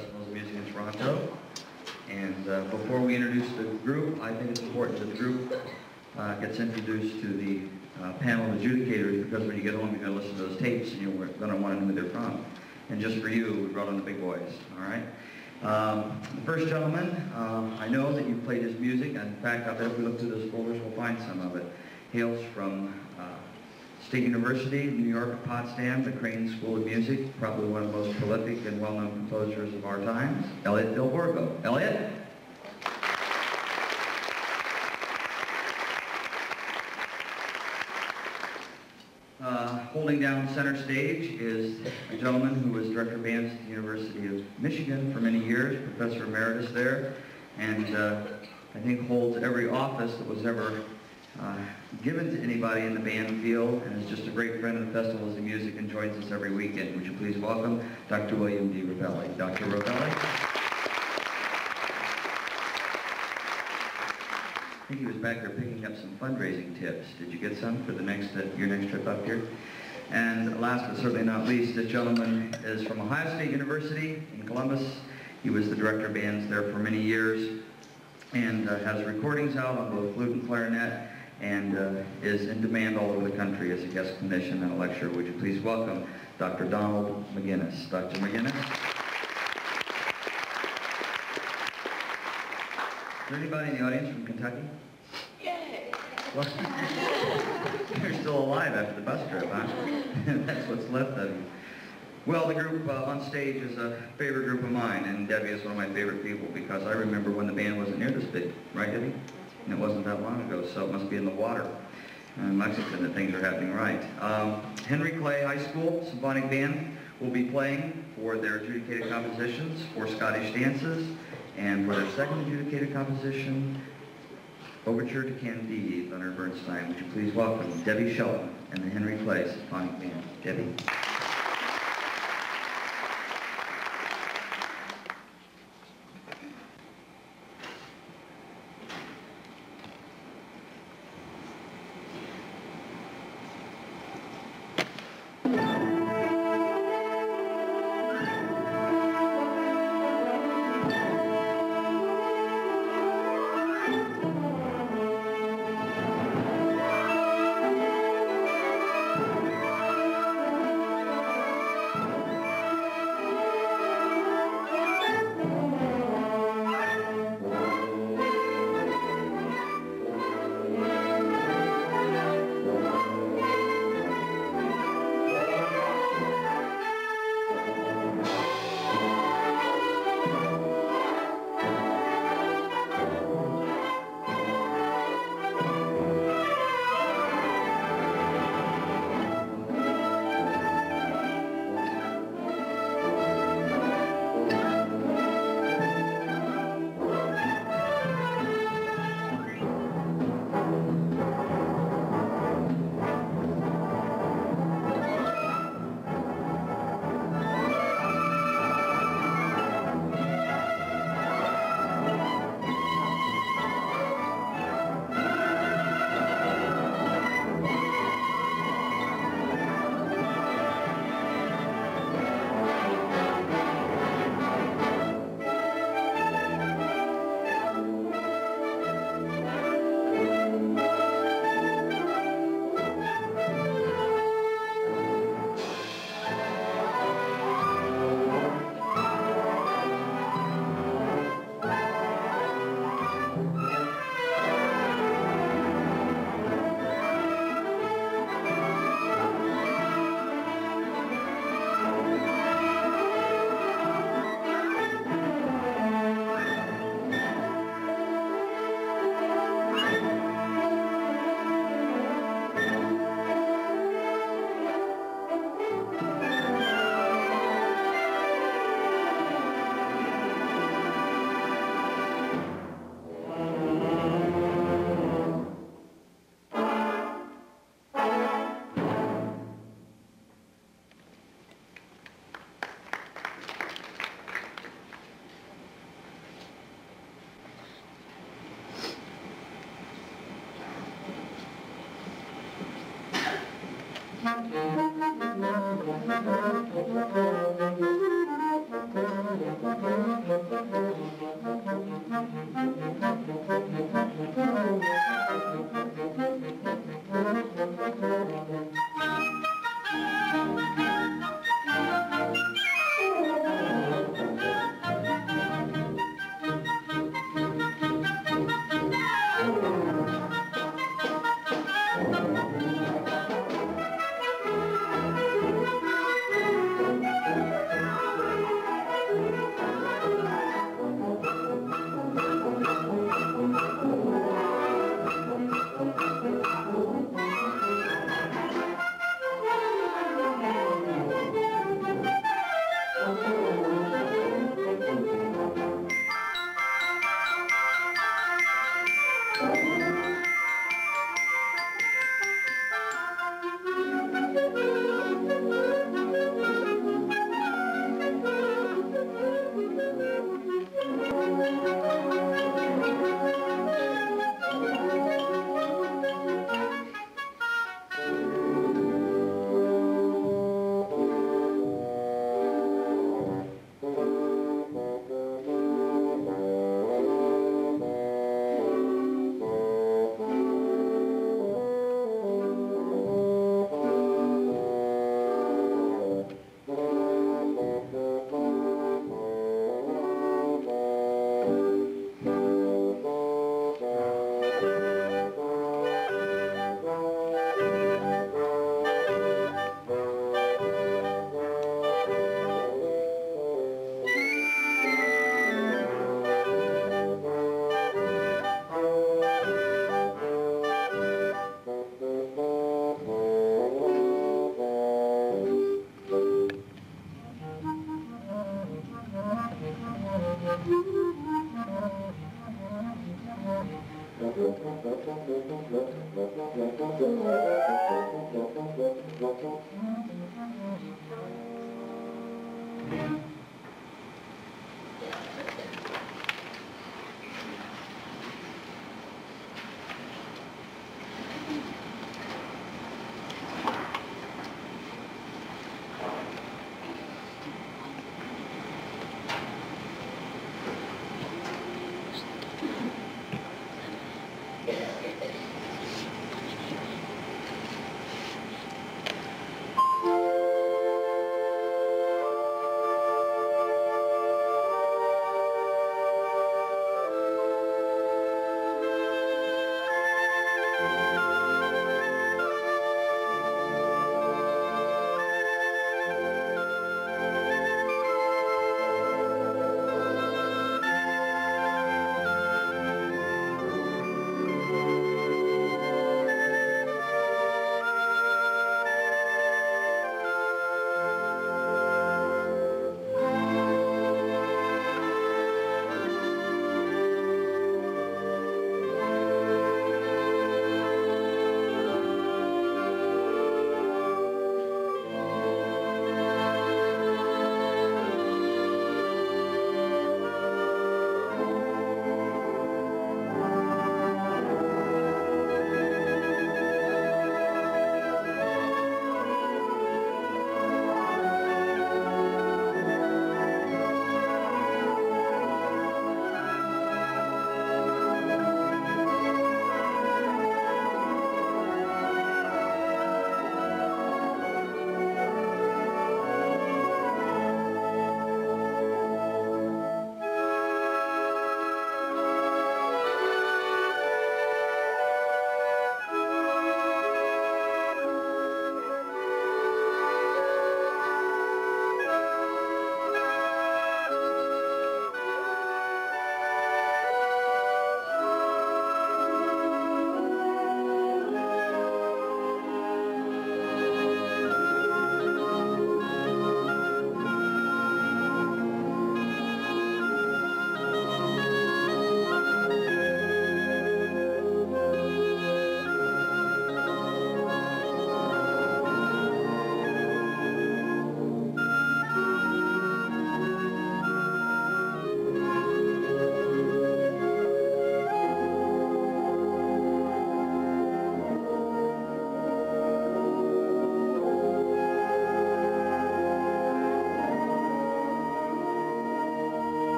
Festivals of Music in Toronto. And uh, before we introduce the group, I think it's important that the group uh, gets introduced to the uh, panel of adjudicators, because when you get home, you're going to listen to those tapes and you're going to want to know who they're from. And just for you, we brought on the big boys, all right? Um, the first gentleman, um, I know that you've played his music. In fact, I bet if we look through those folders, we'll find some of it. Hails from uh, State University, New York, Potsdam, the Crane School of Music, probably one of the most prolific and well-known composers of our times, Elliot Del Borgo. Elliot? Uh, holding down center stage is a gentleman who was director of bands at the University of Michigan for many years, professor emeritus there, and uh, I think holds every office that was ever uh, given to anybody in the band field, and is just a great friend of the Festivals of Music and joins us every weekend. Would you please welcome Doctor William D. Ravelli. Doctor Ravelli. I think he was back there picking up some fundraising tips. Did you get some for the next uh, your next trip up here? And last but certainly not least, this gentleman is from Ohio State University in Columbus. He was the director of bands there for many years, and uh, has recordings out on both flute and clarinet, and uh, is in demand all over the country as a guest clinician and a lecturer. Would you please welcome Doctor Donald McGinnis. Doctor McGinnis. Is there anybody in the audience from Kentucky? Yay! Well, you're still alive after the bus trip, huh? That's what's left of you. Well, the group uh, on stage is a favorite group of mine, and Debbie is one of my favorite people, because I remember when the band wasn't near this big, right, Debbie? And it wasn't that long ago, so it must be in the water in Lexington that things are happening right. Um, Henry Clay High School Symphonic Band will be playing for their adjudicated compositions, for Scottish dances, and for their second adjudicated composition, Overture to Candide, Leonard Bernstein. Would you please welcome Debbie Shelton and the Henry Clay Symphonic Band. Debbie. Thank you.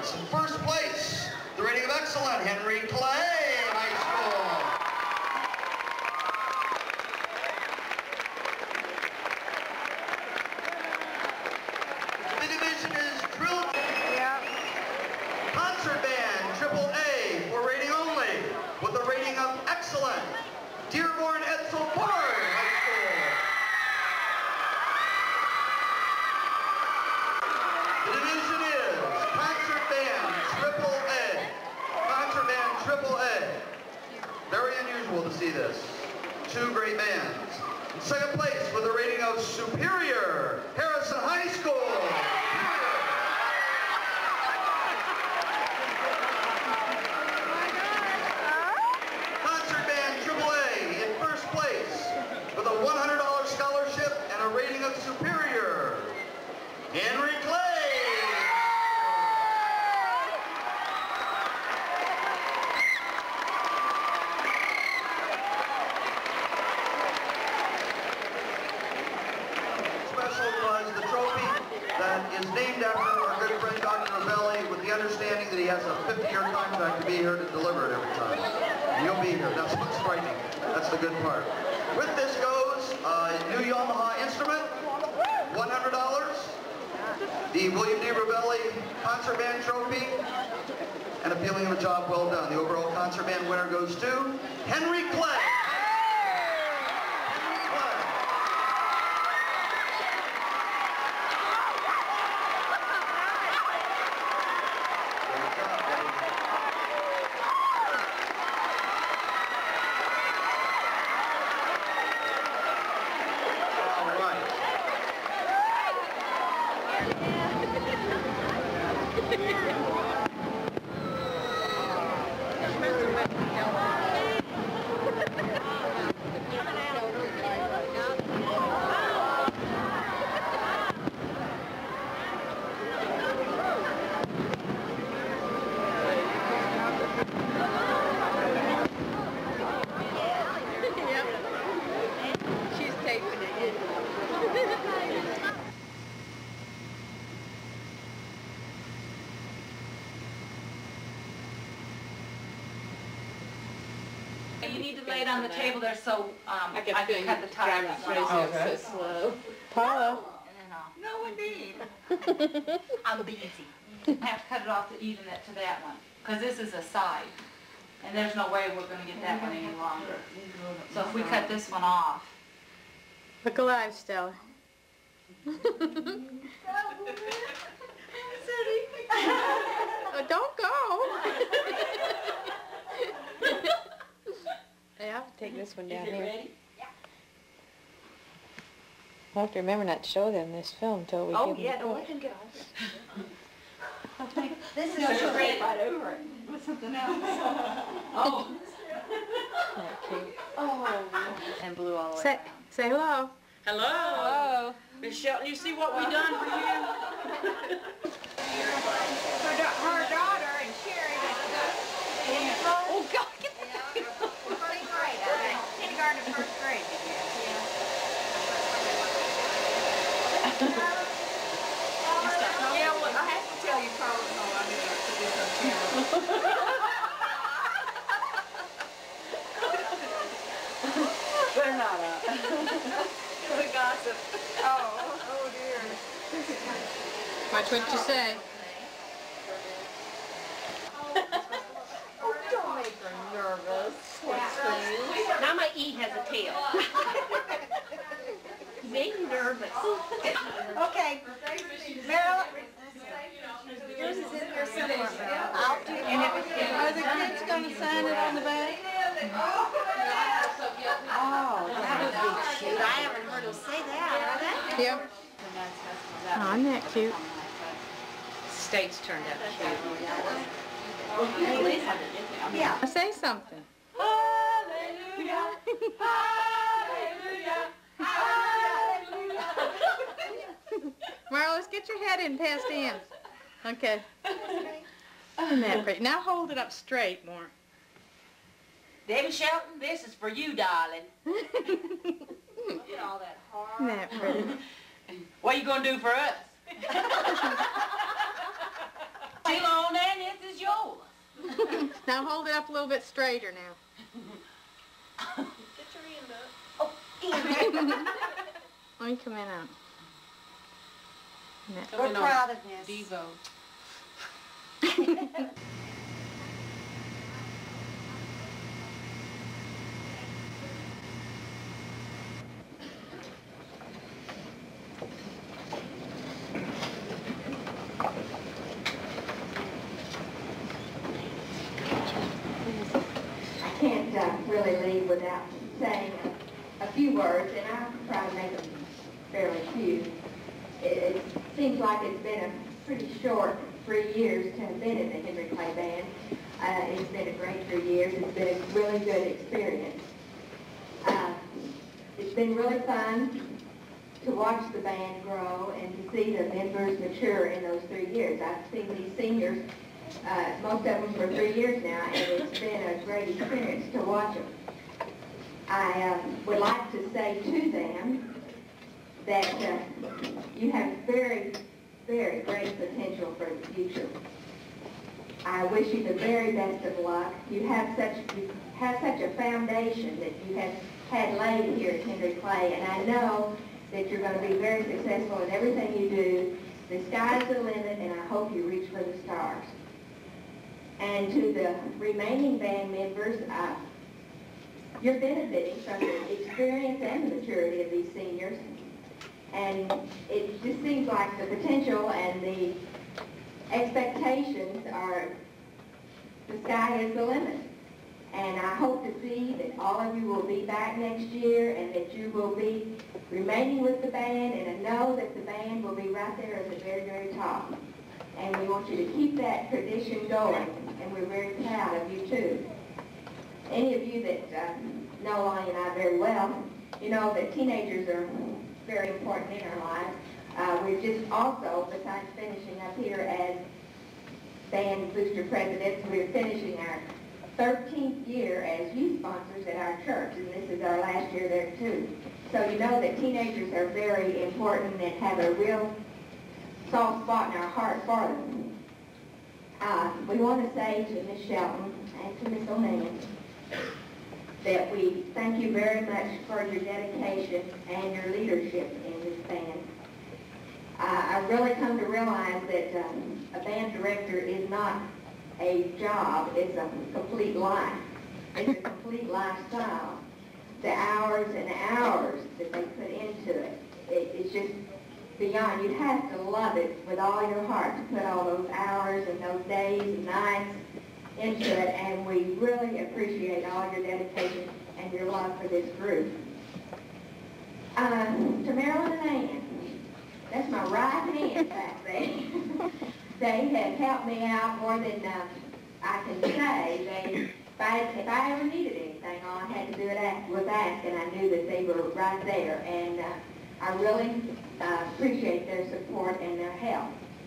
bands. In first place, the rating of excellent, Henry Clay High School. The division is drill. Yeah. Concert band, triple A, for rating only, with a rating of excellent, Dearborn Edsel Ford High School. The division is concert band, triple A. Concert band, triple A. Very unusual to see this. Two great bands. In second place, with a rating of superior, Harrison High School. Concert band triple A in first place with a one hundred dollar scholarship and a rating of superior, Henry Clay. Special was the trophy that is named after our good friend Doctor Ravelli, with the understanding that he has a fifty year contract to be here to deliver it every time. And you'll be here. That's what's frightening. That's the good part. With this goes a new Yamaha instrument, one hundred dollars, the William D. Ravelli Concert Band Trophy, and a feeling of a job well done. The overall concert band winner goes to Henry Clay. You need to lay it on the table there so um, I can can feel cut you the top of that one driving off. Tracy up so slow. Paula. And then I'll- No, indeed. I'm busy. I have to cut it off to even it to that one, because this is a side. And there's no way we're gonna get that one any longer. So if we cut this one off. Look alive, Stella. Oh, don't go. Hey, I'll have to take this one down here. Ready? We'll have to remember not to show them this film until we Oh, give them yeah, the don't book. let them get off. This is No, she'll great. right over it with something else. Oh. Not cute. Oh. And blue all the way Say, around. say hello. Hello. Hello. Miss Shelton, you see what we done for you? Her, da her daughter and Sherry went to the Oh, God, get that. first grade, I think. Kindergarten and first grade. Yeah, well, I have to tell you, Paul. Oh, I knew I put this on camera. Better not up. The gossip. Oh, oh dear. Watch what you say. Don't make her nervous. Now my E has a tail. Made me nervous. Okay, Marilyn, yours is in here somewhere, Marilyn. I'll do it. And if, if, are the kids going to sign it on the back? Oh, that would be cute. I haven't heard them say that, are they? Yep. Oh, I'm that cute. States turned out cute. Yeah. Say something. Hallelujah, hallelujah, hallelujah. Marla, let's get your head in past Ann. Okay. Isn't that pretty? Now hold it up straight more. Debbie Shelton, this is for you, darling. Get all that hard. Isn't that pretty? What are you going to do for us? Sheila on chance is yours. Now hold it up a little bit straighter now. Get your end up. Let me come in on. We're proud of this. Devo. I can't uh, really leave without saying a, a few words, and I'll try to make them fairly few. It, it seems like it's been a pretty short three years to have been in the Henry Clay Band. Uh, it's been a great three years. It's been a really good experience. Uh, it's been really fun to watch the band grow and to see the members mature in those three years. I've seen these seniors, uh, most of them for three years now, and it's been a great experience to watch them. I um, would like to say to them that uh, you have very, very great potential for the future. I wish you the very best of luck. You have such you have such a foundation that you have had laid here at Henry Clay, and I know that you're going to be very successful in everything you do. The sky's the limit, and I hope you reach for the stars. And to the remaining band members, uh, you're benefiting from the experience and the maturity of these seniors. And it just seems like the potential and the expectations are, the sky is the limit. And I hope to see that all of you will be back next year and that you will be remaining with the band, and I know that the band will be right there at the very, very top. And we want you to keep that tradition going, and we're very proud of you too. Any of you that uh, know Lonnie and I very well, you know that teenagers are very important in our lives. Uh, we're just also, besides finishing up here as band booster presidents, we're finishing our thirteenth year as youth sponsors at our church, and this is our last year there too. So you know that teenagers are very important and have a real soft spot in our heart for them. Uh, we want to say to Miss Shelton and to Miss O'Neill that we thank you very much for your dedication and your leadership in this band. Uh, I really come to realize that um, a band director is not a job, it's a complete life. It's a complete lifestyle. The hours and hours that they put into it, it it's just beyond. You'd have to love it with all your heart to put all those hours and those days and nights into it, and we really appreciate all your dedication and your love for this group. Uh, to Marilyn and Ann, that's my right hand back there. They have helped me out more than uh, I can say. They, if, I, if I ever needed anything, all I had to do it ask, was ask, and I knew that they were right there. And uh, I really uh, appreciate their support and their help.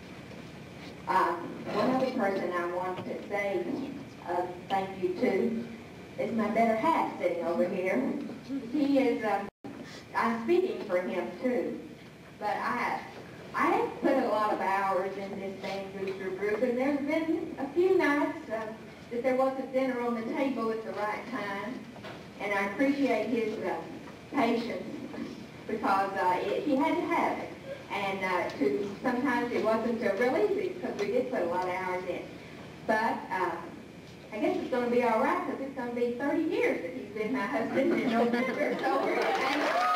Uh, one other person I want to say uh, thank you to is my better half sitting over here. He is, uh, I'm speaking for him too, but I I have put a lot of hours in this band booster group, and there's been a few nights uh, that there wasn't dinner on the table at the right time, and I appreciate his uh, patience because uh, it, he had to have it. And uh, to, sometimes it wasn't uh, real easy because we did put a lot of hours in. But uh, I guess it's going to be all right because it's going to be thirty years that he's been my husband in November. So we're going to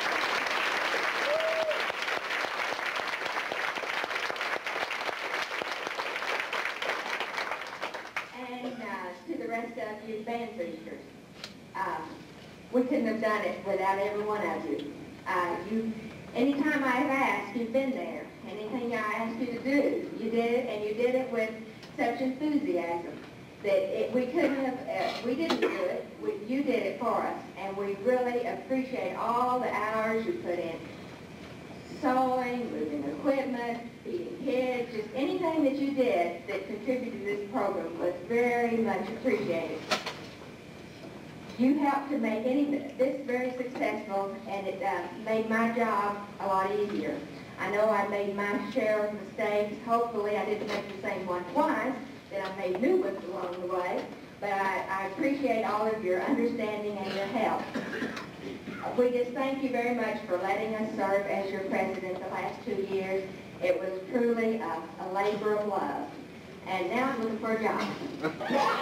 And uh, to the rest of you band boosters, uh, we couldn't have done it without every one of you. Uh, you Anytime I've asked, you've been there. Anything I asked you to do, you did it, and you did it with such enthusiasm that it, we couldn't have, uh, we didn't do it, we, you did it for us, and we really appreciate all the hours you put in. Sewing, moving equipment, feeding kids, just anything that you did that contributed to this program was very much appreciated. You helped to make any, this very successful, and it uh, made my job a lot easier. I know I made my share of mistakes. Hopefully I didn't make the same one twice, that I made new ones along the way, but I, I appreciate all of your understanding and your help. We just thank you very much for letting us serve as your president the last two years. It was truly a, a labor of love. And now I'm looking for a job. Oh,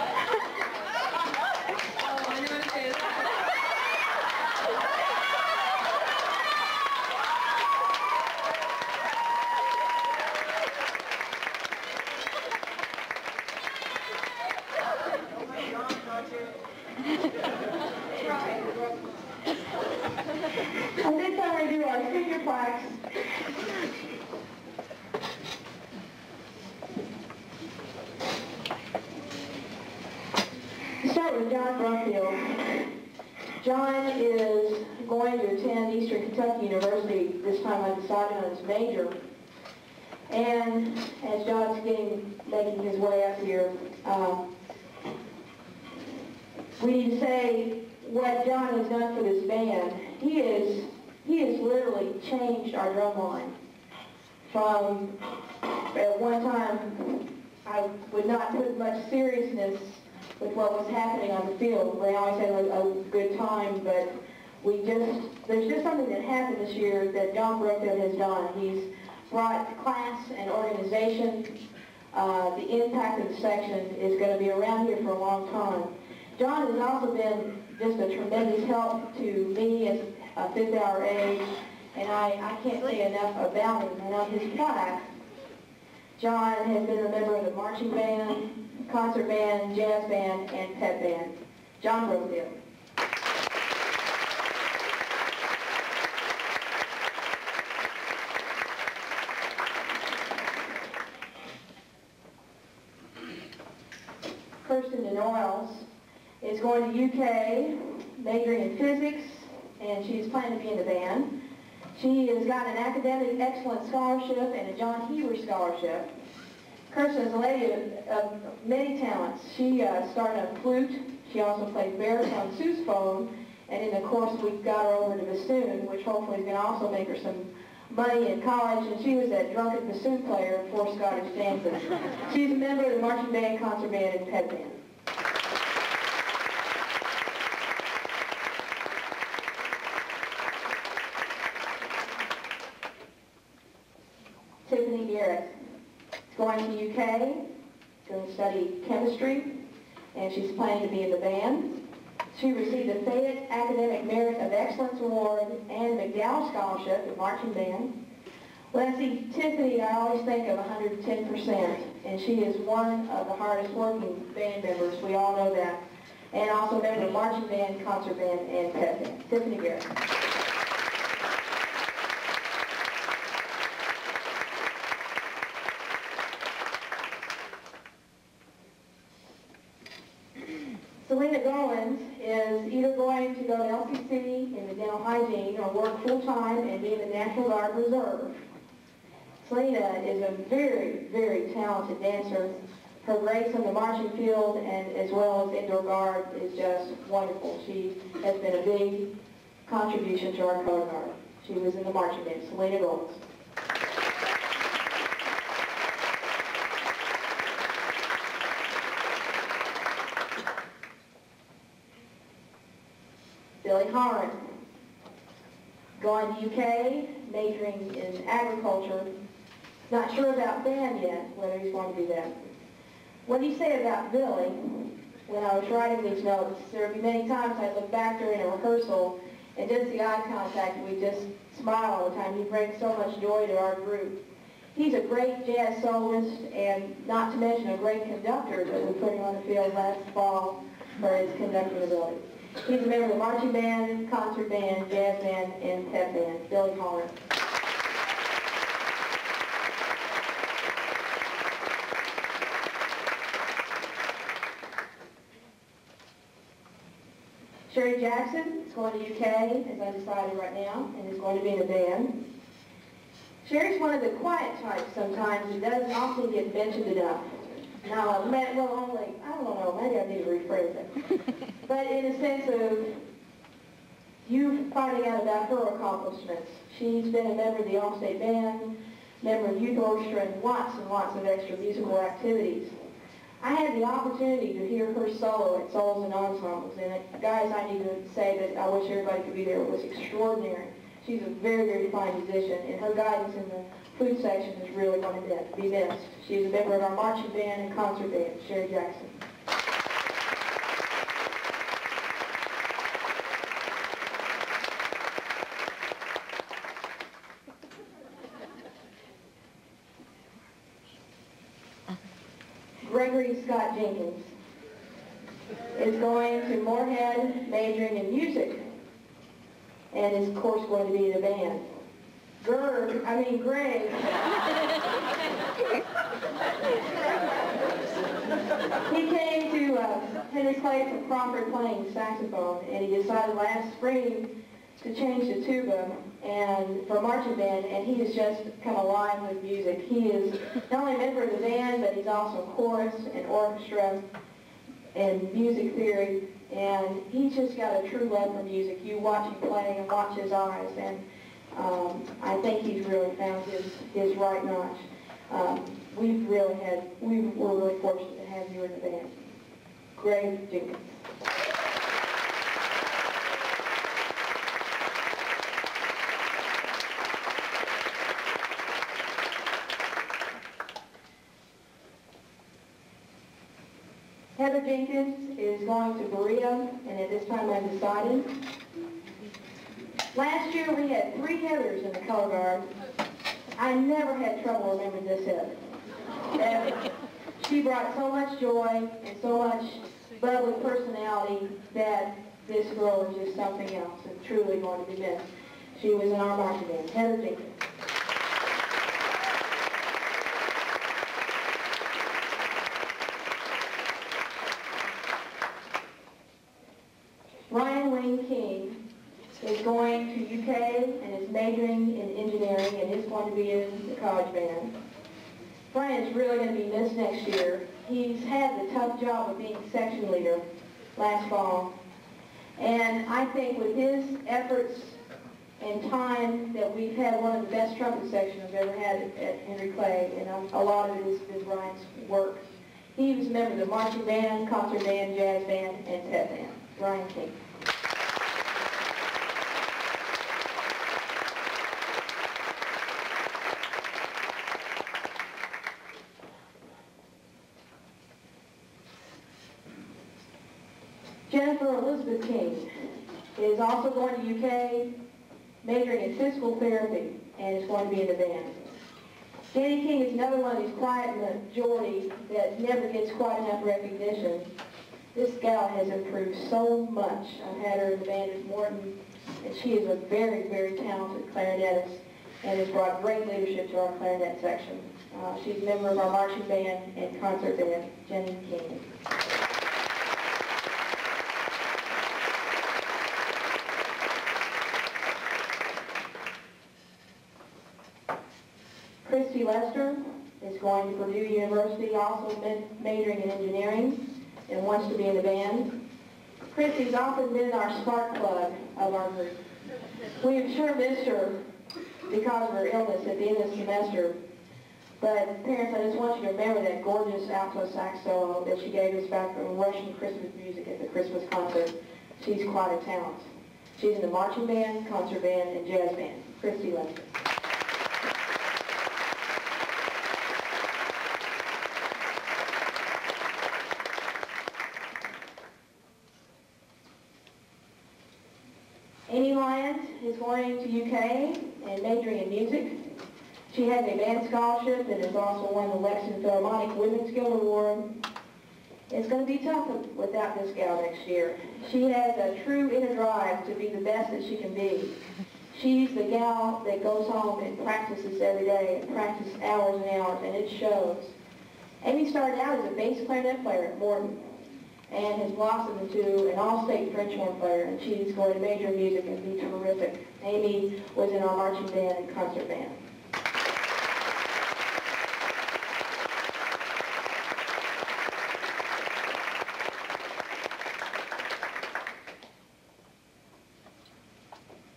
I know what it is. And this time we do our senior plaques. Start with John Brumfield. John is going to attend Eastern Kentucky University this time undecided on his major. And as John's getting, making his way up here, um, we need to say what John has done for this band. He is, he has literally changed our drum line. From, at one time, I would not put much seriousness with what was happening on the field. We always had a, a good time, but we just, there's just something that happened this year that John Brookfield has done. He's brought class and organization. Uh, the impact of the section is going to be around here for a long time. John has also been just a tremendous help to me as a fifth hour aide, and I, I can't say enough about him. And on his plaque, John has been a member of the marching band, concert band, jazz band, and pep band. John Brookfield. Kirsten Denoyles is going to U K, majoring in physics, and she's planning to be in the band. She has got an academic excellence scholarship and a John Heber scholarship. Kirsten is a lady of, of many talents. She uh, started on flute. She also played baritone sousaphone, and in the course we got her over to bassoon, which hopefully is going to also make her some money in college. And she was that drunken bassoon player in four Scottish dances. She's a member of the marching band, concert band, and pep band. Tiffany Garrett is going to U K, going to study chemistry, and she's planning to be in the band. She received the Fayette Academic Merit of Excellence Award and McDowell Scholarship in marching band. When I see Tiffany, I always think of one hundred ten percent, and she is one of the hardest working band members. We all know that. And also a member of marching band, concert band, and pep band. Tiffany Garrett. Selena Goins is either going to go to L C C in the dental hygiene or work full-time and be in the National Guard Reserve. Selena is a very, very talented dancer. Her grace on the marching field and as well as indoor guard is just wonderful. She has been a big contribution to our color guard. She was in the marching band. Selena Goins. Billy Horan, going to U K, majoring in agriculture. Not sure about band yet, whether he's going to do that. What do you say about Billy? When I was writing these notes, there would be many times I'd look back during a rehearsal and just the eye contact, and we'd just smile all the time. He brings so much joy to our group. He's a great jazz soloist, and not to mention a great conductor that we put him on the field last fall for his conducting ability. He's a member of the marching band, concert band, jazz band, and pep band. Billy Horan. Sherry Jackson is going to U K, as I decided right now, and is going to be in the band. Sherry's one of the quiet types sometimes who doesn't often get mentioned enough. Now, well, only, I don't know, maybe I need to rephrase it. But in a sense of you finding out about her accomplishments. She's been a member of the All-State Band, member of Youth Orchestra, and lots and lots of extra musical activities. I had the opportunity to hear her solo at Solos and Ensembles, and it, guys, I need to say that I wish everybody could be there. It was extraordinary. She's a very, very fine musician, and her guidance in the food section is really going to be missed. She's a member of our marching band and concert band, Sherry Jackson. Gregory Scott Jenkins is going to Moorhead, majoring in music, and is of course going to be in a band. Gerg, I mean Greg. He came to uh, Henry Clay from Crawford playing saxophone, and he decided last spring to change to tuba and for marching band, and he has just come alive with music. He is not only a member of the band, but he's also chorus and orchestra and music theory, and he's just got a true love for music. You watch him play and watch his eyes, and um, I think he's really found his, his right notch. Um, we've really had, we were really fortunate to have you in the band. Greg Jenkins. Heather Jenkins is going to Berea, and at this time I've decided. Last year we had three Heathers in the color guard. I never had trouble remembering this Heather. Ever. She brought so much joy and so much bubbly personality that this girl is just something else and truly going to be missed. She was in our marching band. Heather Jenkins. Ryan Wayne King is going to U K and is majoring in engineering and is going to be in the college band. Brian is really going to be missed next year. He's had the tough job of being section leader last fall. And I think with his efforts and time that we've had one of the best trumpet sections I've ever had at, at Henry Clay, and a lot of it is, is Brian's work. He was a member of the marching band, concert band, jazz band, and pep band. Brian King. Jennifer Elizabeth King is also going to U K, majoring in physical therapy, and is going to be in the band. Danny King is another one of these quiet majority that never gets quite enough recognition. This gal has improved so much. I've had her in the band at Morton, and she is a very, very talented clarinetist and has brought great leadership to our clarinet section. Uh, she's a member of our marching band and concert band, Jenny King. Christy Lester is going to Purdue University, also majoring in engineering, and wants to be in the band. Christy's often been our spark plug of our group. We have sure missed her because of her illness at the end of the semester. But parents, I just want you to remember that gorgeous alto sax solo that she gave us back from Russian Christmas music at the Christmas concert. She's quite a talent. She's in the marching band, concert band, and jazz band. Christy Lester. Amy Lyons is going to U K and majoring in music. She has a band scholarship and has also won the Lexington Philharmonic Women's Guild Award. It's going to be tough without this gal next year. She has a true inner drive to be the best that she can be. She's the gal that goes home and practices every day, and practices hours and hours, and it shows. Amy started out as a bass clarinet player at Morton, and has blossomed into an all-state French horn player, and she's going to major in music and be terrific. Amy was in our marching band and concert band.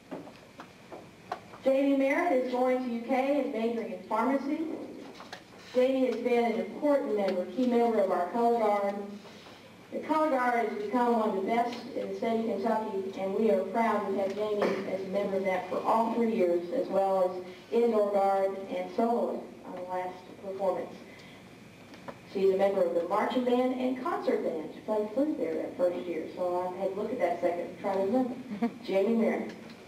Jamie Merritt is going to U K and majoring in pharmacy. Jamie has been an important member, key member of our color guard. The color guard has become one of the best in the state of Kentucky, and we are proud to have Jamie as a member of that for all three years, as well as indoor guard and soloist on the last performance. She's a member of the marching band and concert band. She played flute there that first year, so I had to look at that second and try to remember. Jamie Merritt.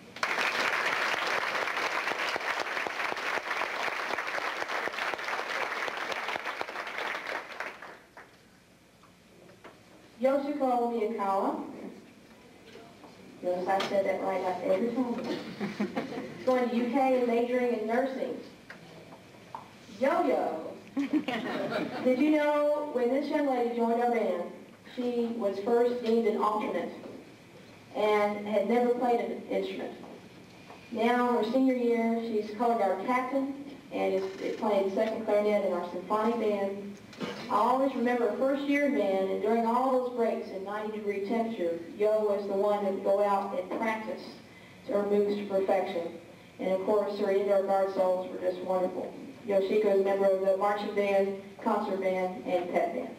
Yoshiko Miyakawa. Notice I said that right like every time. He's going to U K and majoring in nursing. Yo-Yo. Did you know when this young lady joined our band, she was first deemed an alternate and had never played an instrument. Now, in her senior year, she's color guard captain and is, is playing second clarinet in our symphonic band. I always remember her first year in band, and during all those breaks in ninety degree temperature, Yo was the one that would go out and practice her moves to perfection. And of course, her indoor guard solos were just wonderful. Yoshiko is a member of the marching band, concert band, and pep band.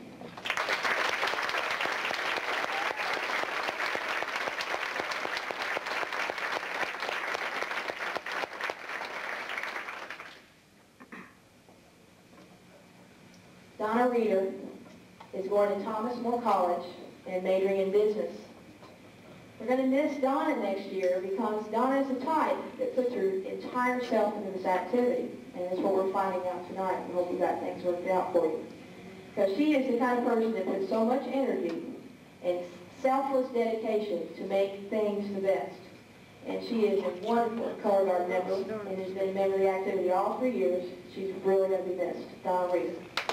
Donna Reeder is going to Thomas More College and majoring in business. We're going to miss Donna next year because Donna is the type that puts her entire self into this activity. And that's what we're finding out tonight. We hope we got things worked out for you. Because she is the kind of person that puts so much energy and selfless dedication to make things the best. And she is a wonderful color guard member and has been a member of the activity all three years. She's really going to be missed. Donna Reeder.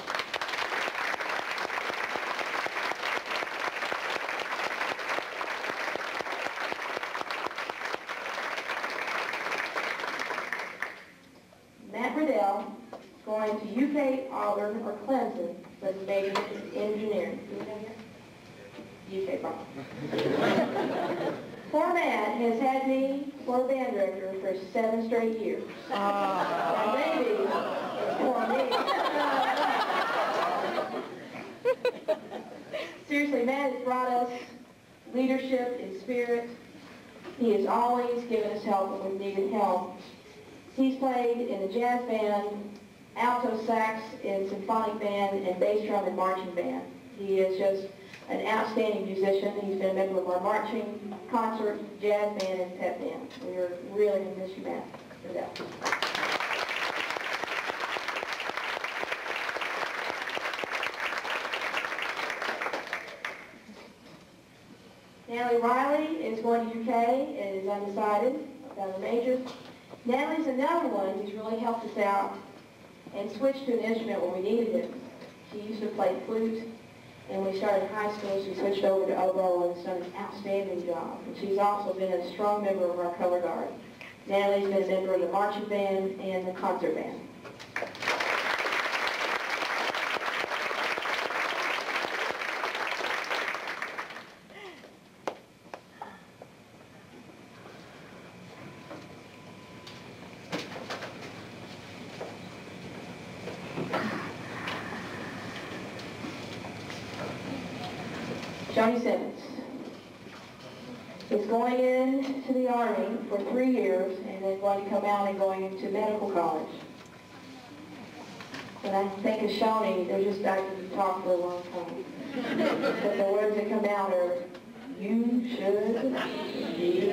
Matt Riddell is going to U K, Auburn, or Clemson, but he's majoring in engineering. Do we know here? U K, probably. Poor Matt has had me for band director for seven straight years. Uh, maybe it's poor me. Seriously, Matt has brought us leadership and spirit. He has always given us help when we've needed help. He's played in the jazz band, alto sax in symphonic band, and bass drum and marching band. He is just an outstanding musician. He's been a member of our marching, concert, jazz band, and pep band. We are really going to miss you, Matt, for that. Natalie Riley is going to U K and is undecided about her major. Natalie's another one who's really helped us out and switched to an instrument when we needed it. She used to play flute, and when we started high school, she switched over to oboe and has done an outstanding job. And she's also been a strong member of our color guard. Natalie's been a member of the marching band and the concert band. Johnny Simmons is going into the Army for three years and then going to come out and going into medical college. When I think of Shawnee, they're just, I can talk for a long time. But the words that come out are, you should be.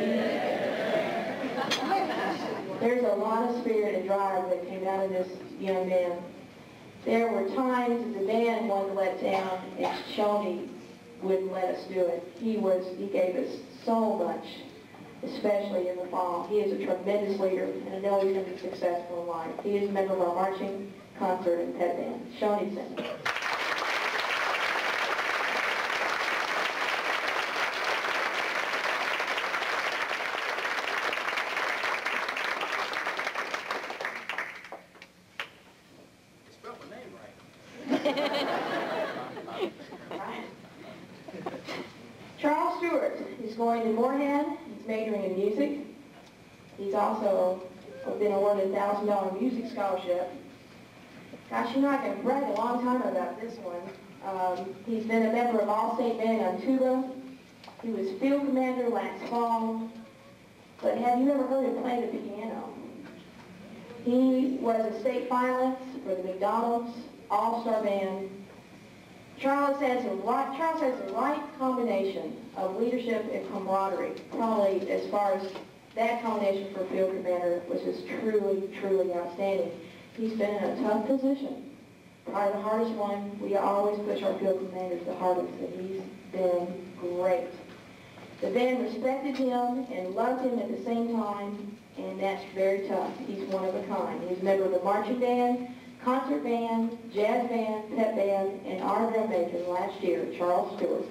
There's a lot of spirit and drive that came out of this young man. There were times that the band wanted to let down and Shawnee wouldn't let us do it. He was, he gave us so much, especially in the fall. He is a tremendous leader, and I know he's going to be successful in life. He is a member of our marching, concert, and pep band. Shawnee Simmons. Charles Stewart is going to Moorhead. He's majoring in music. He's also been awarded a one thousand dollar music scholarship. Gosh, you know, I can brag a long time about this one. Um, he's been a member of All-State Band on tuba. He was field commander last fall. But have you ever heard him play the piano? He was a state finalist for the McDonald's All-Star Band. Charles has the right, Charles has the right combination of leadership and camaraderie. Probably as far as that combination for field commander was just truly, truly outstanding. He's been in a tough position. Probably the hardest one. We always push our field commanders the hardest, and he's been great. The band respected him and loved him at the same time, and that's very tough. He's one of a kind. He's a member of the marching band, concert band, jazz band, pep band, and our drum major last year, Charles Stewart.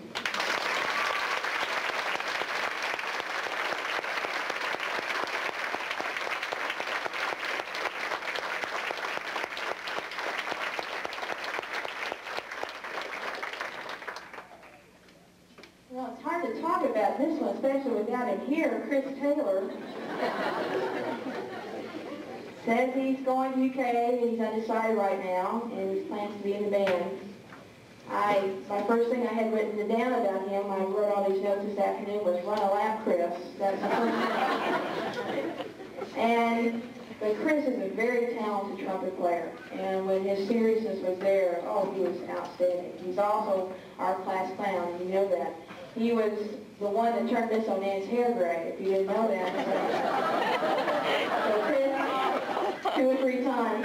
Well, it's hard to talk about this one, especially without him here. Chris Taylor says he's going to U K and he's undecided right now, and he plans to be in the band. I, my first thing I had written down about him, I wrote all these notes this afternoon, was run a lap, Chris. That's the first thing. And, but Chris is a very talented trumpet player, and when his seriousness was there, oh, he was outstanding. He's also our class clown, you know that. He was the one that turned Miss O'Nan's hair gray, if you didn't know that. So Chris, two or three times.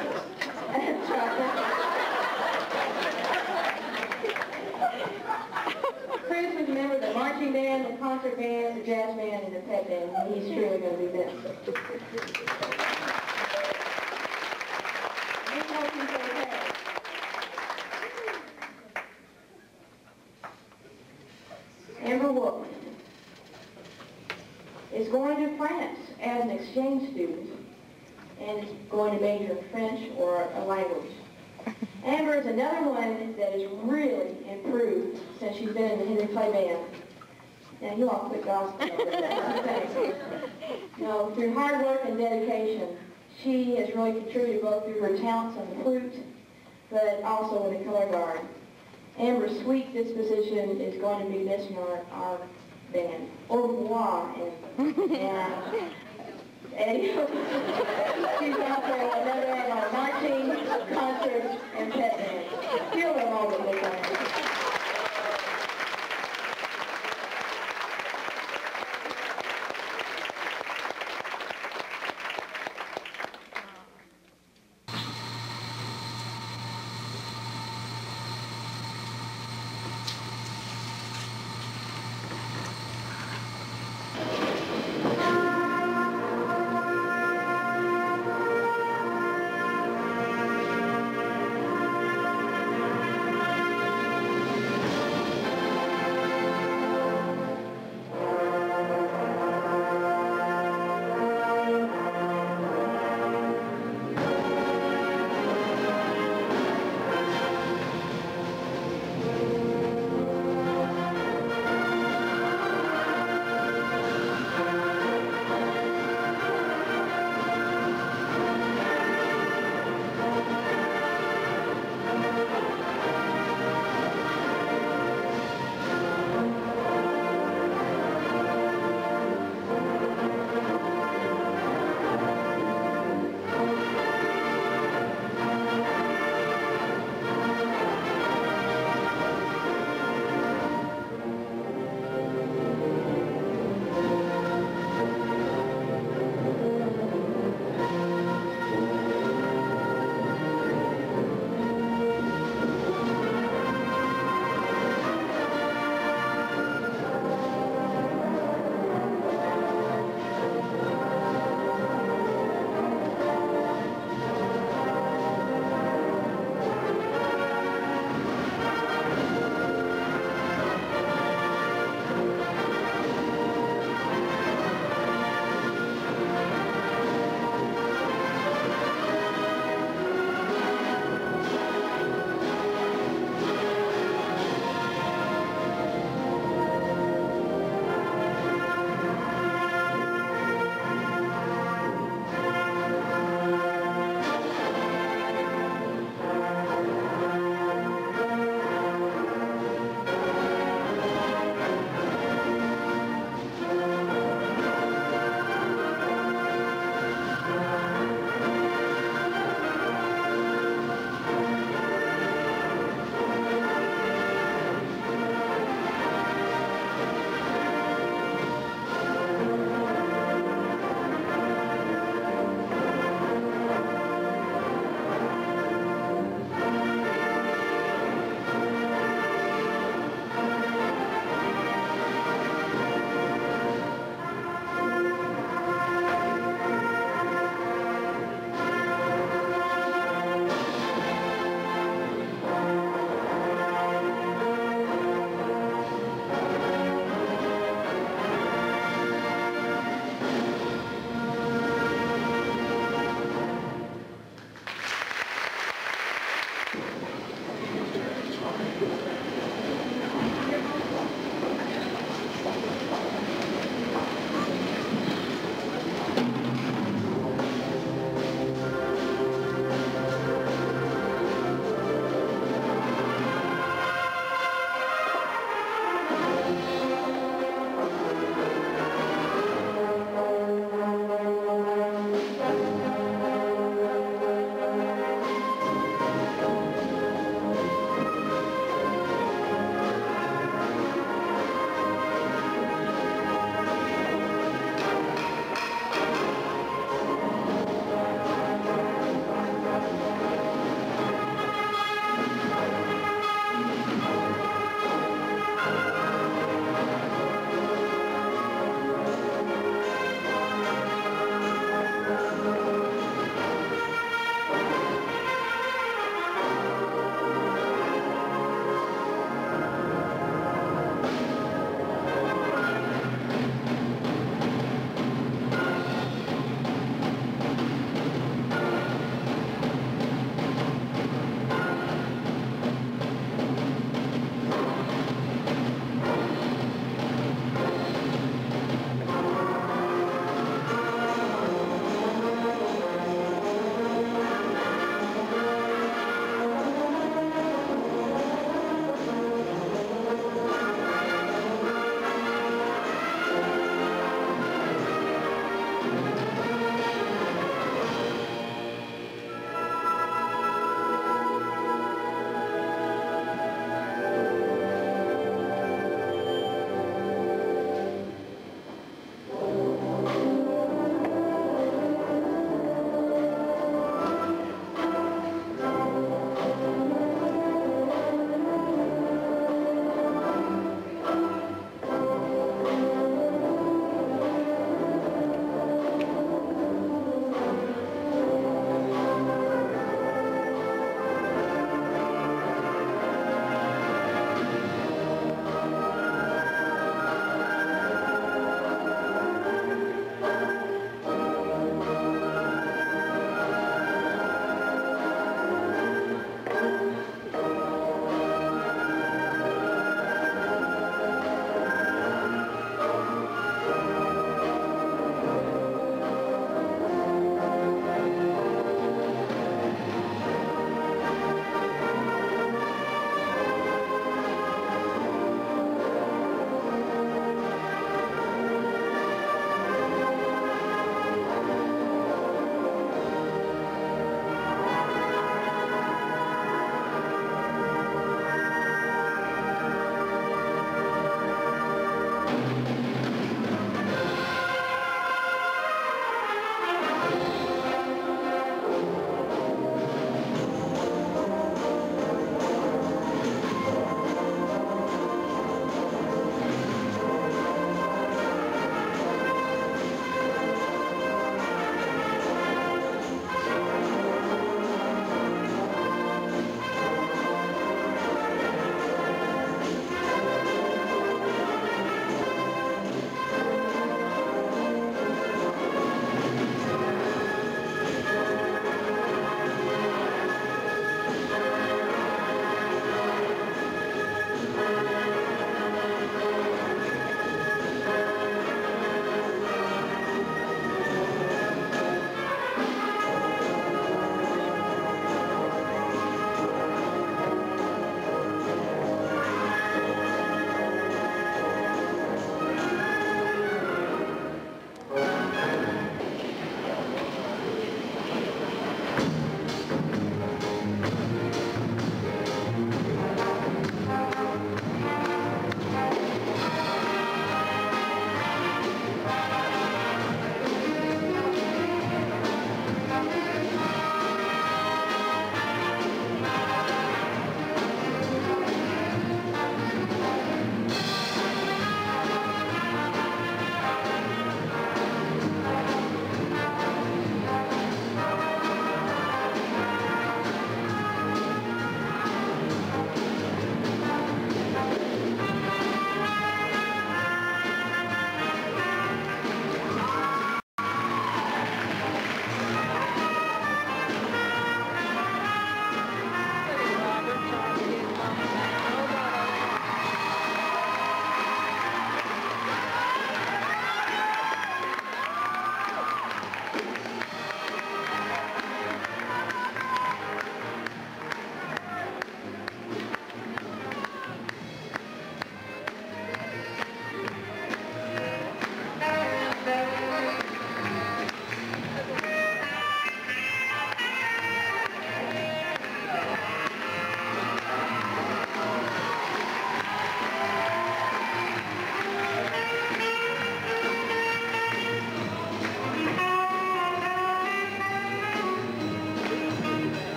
Chris was a member of the marching band, the concert band, the jazz band, and the pep band, and he's truly going to be missed. We hope he's okay. Amber Wolf is going to France as an exchange student and is going to major in French or a language. Amber is another one that has really improved since she's been in the Henry Clay Band. Now, you all quit gossiping over that. No, through hard work and dedication, she has really contributed both through her talents on the flute, but also in the color guard. Amber's sweet disposition is going to be missing our, our band. Au revoir, Amber. And, and she's out there with another of our marching, concerts, and pep band. Feel them all over the place.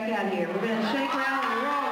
back out here. We're going to shake, rattle, and roll.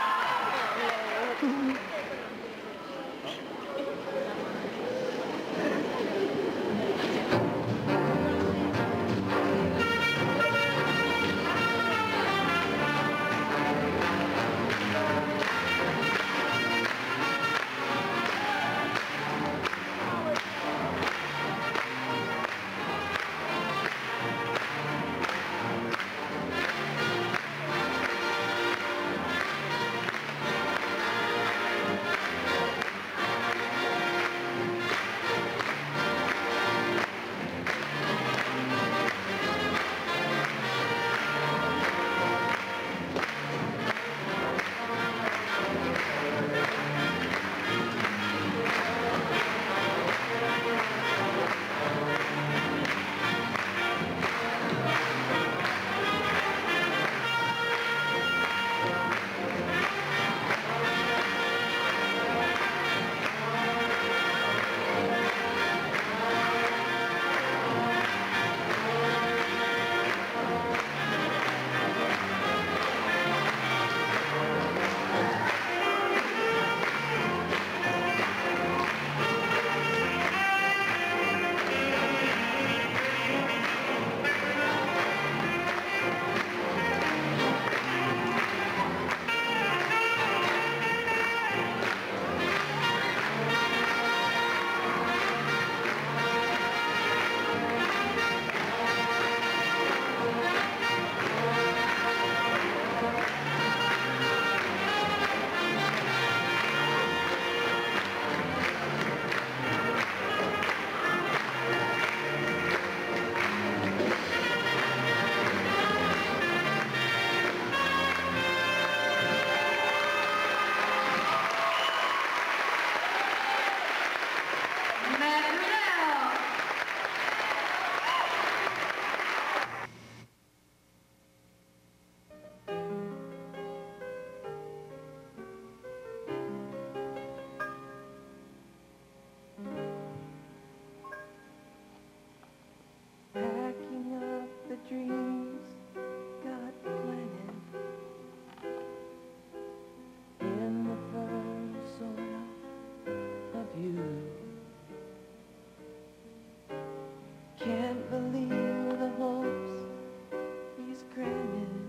dreams got planted in the first soil of you. Can't believe the hopes he's granted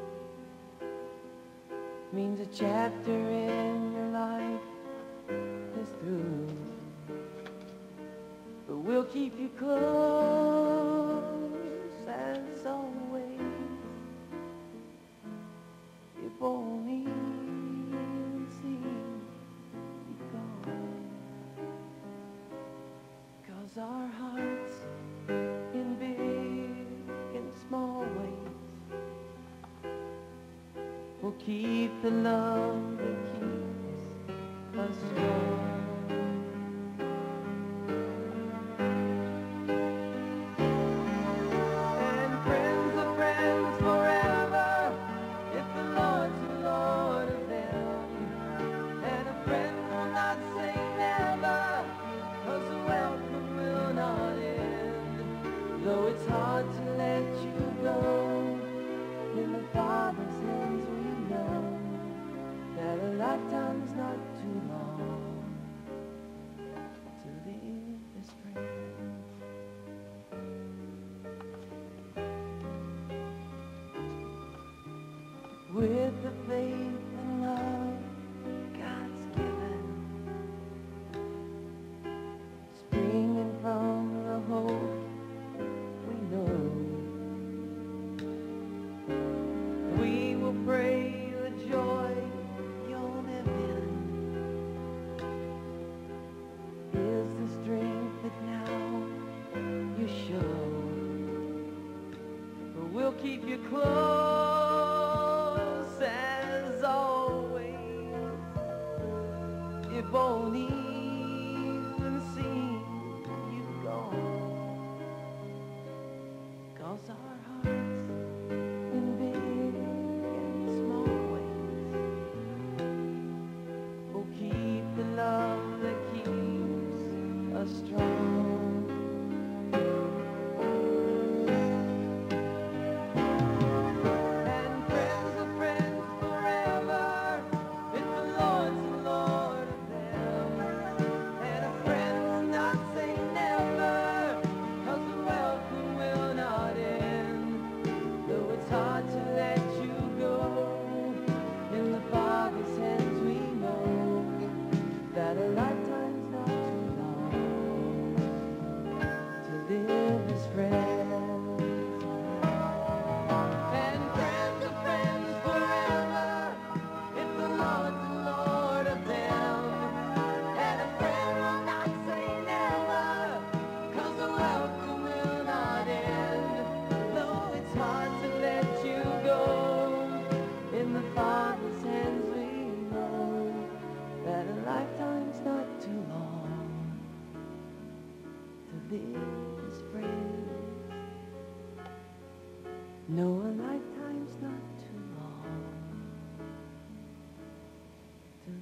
means a chapter in your life is through. But we'll keep you close as always, if only you'll see you gone. 'Cause our hearts in big and small ways will keep the love that keeps us strong. Though it's hard to let you go, in the Father's hands we know that a lifetime's not too long to live as friends. With the faith and love God's given, springing from the hope we will pray the joy you'll live in is the strength that now you show. But we'll keep you close as always, if only even seeing you gone. 'Cause our hearts in big and small ways will keep the love that keeps us strong. And friends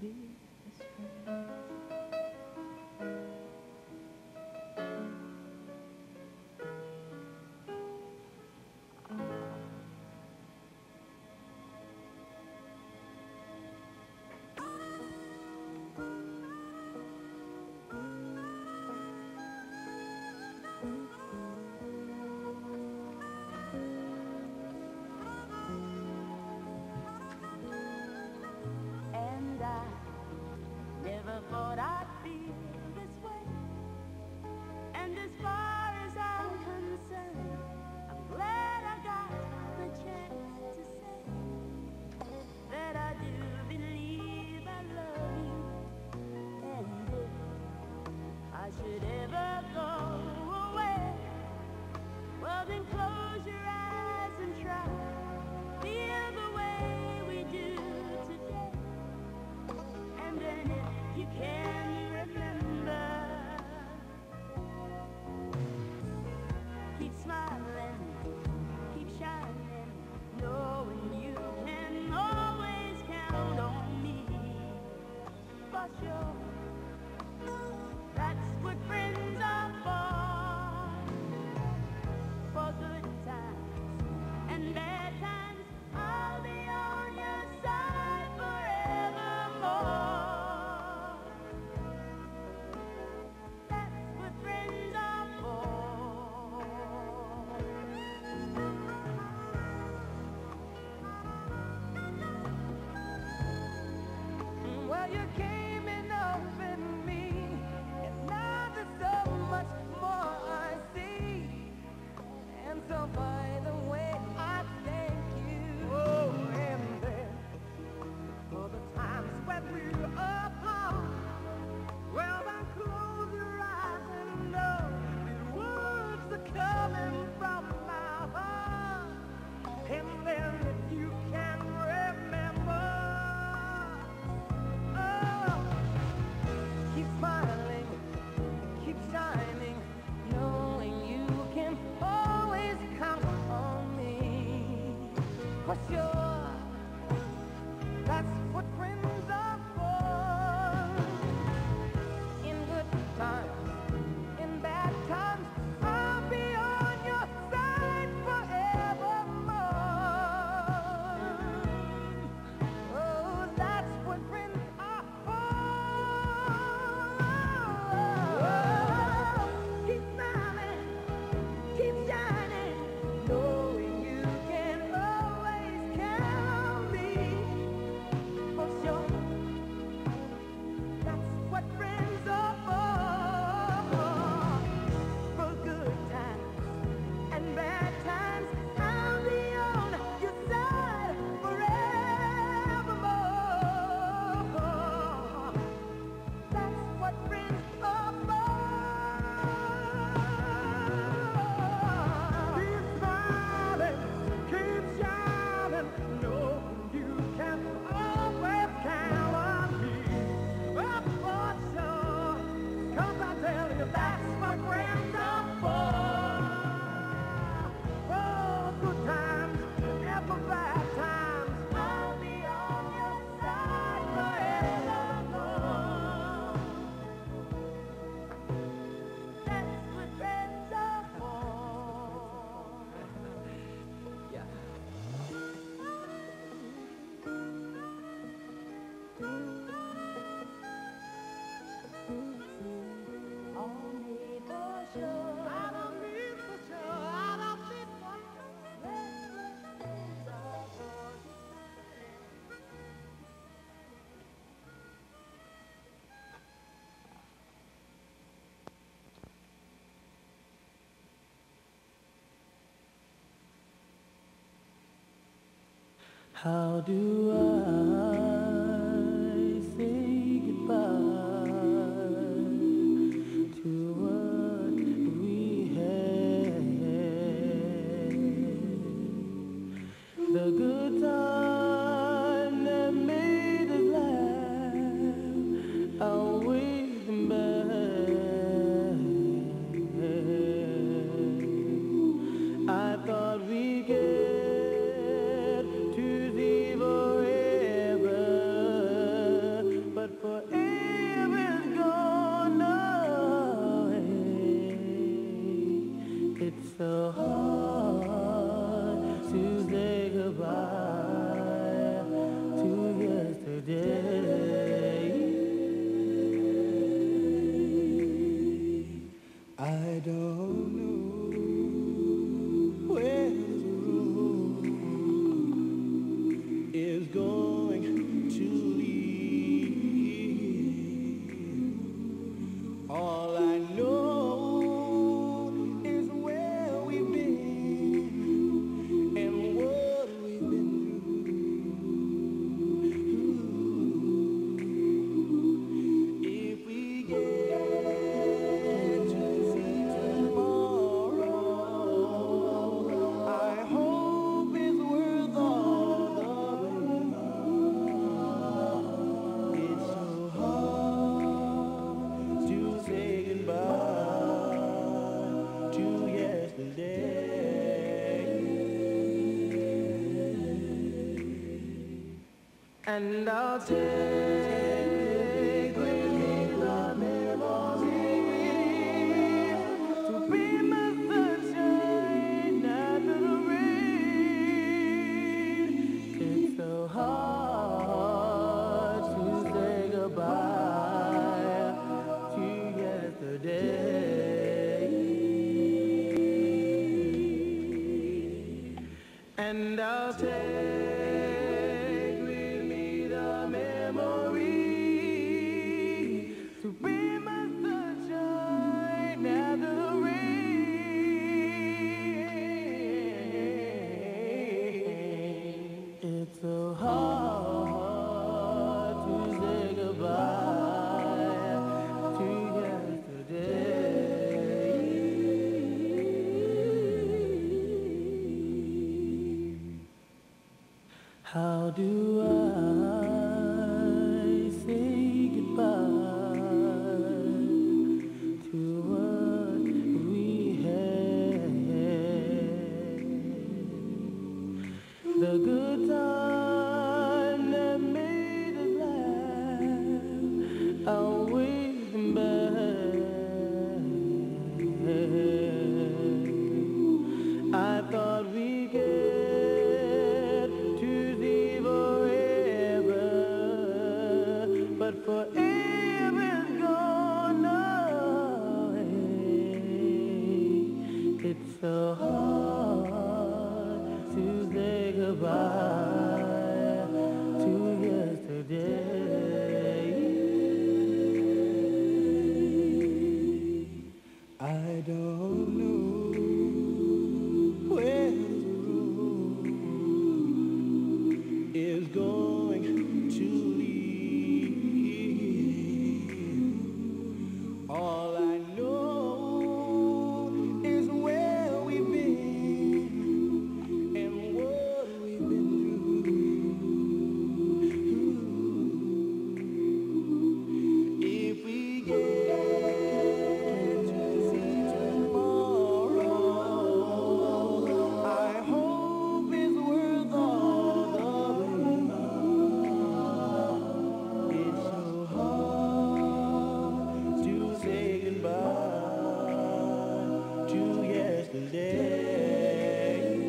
be his friend. And I never thought I'd feel this way. And as far as I'm concerned, I'm glad I got the chance to say that I do believe I love you. And if I should ever go away, well then close your eyes and try feel the way we do today. And then if you can remember, keep smiling, keep shining, knowing you can always count on me. For sure, that's what friends are for. For good times and bad times, I'll be on your side forevermore. That's what friends are for. Well, you came enough in me, and now there's so much more I see. And so by the way, I thank you. Oh, and then for the times when we're apart, well then close your eyes and know these words are coming from my heart. And then if you can remember, oh, keep smiling, keep shining, knowing you can always count on me. For sure, that's what friends are for. In good times, in bad times, I'll be on your side forevermore. Oh, that's what friends are for. Keep smiling, keep shining, knowing you can always count on me. For sure, that's what friends are for. For good times and bad times, I'll be on your side forevermore. That's what friends are for. Keep smiling, keep shining, knowing you can always count on me. Oh, for sure, 'cause I tell you that's what friends are for. For good times and for bad times, I'll be on your side forevermore. That's what friends are for. Yeah. Only for sure. I don't need for sure. I don't need for sure. That's what friends are for. How do I say goodbye to what we had? The good time that made us laugh, I'll wait them back. I thought we get to see forever. And I'll take with me the memories to be my sunshine after the rain. It's so hard to say goodbye to yesterday. And I'll take so hard to say goodbye to yesterday. How do I say goodbye to what we had? The good times I thought we get to see forever, but forever's gone away. It's so hard to say goodbye to yesterday. I don't know where the road is going to lead. All I know is where we've been and what we've been through. If we get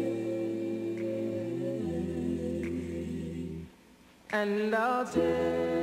and I'll take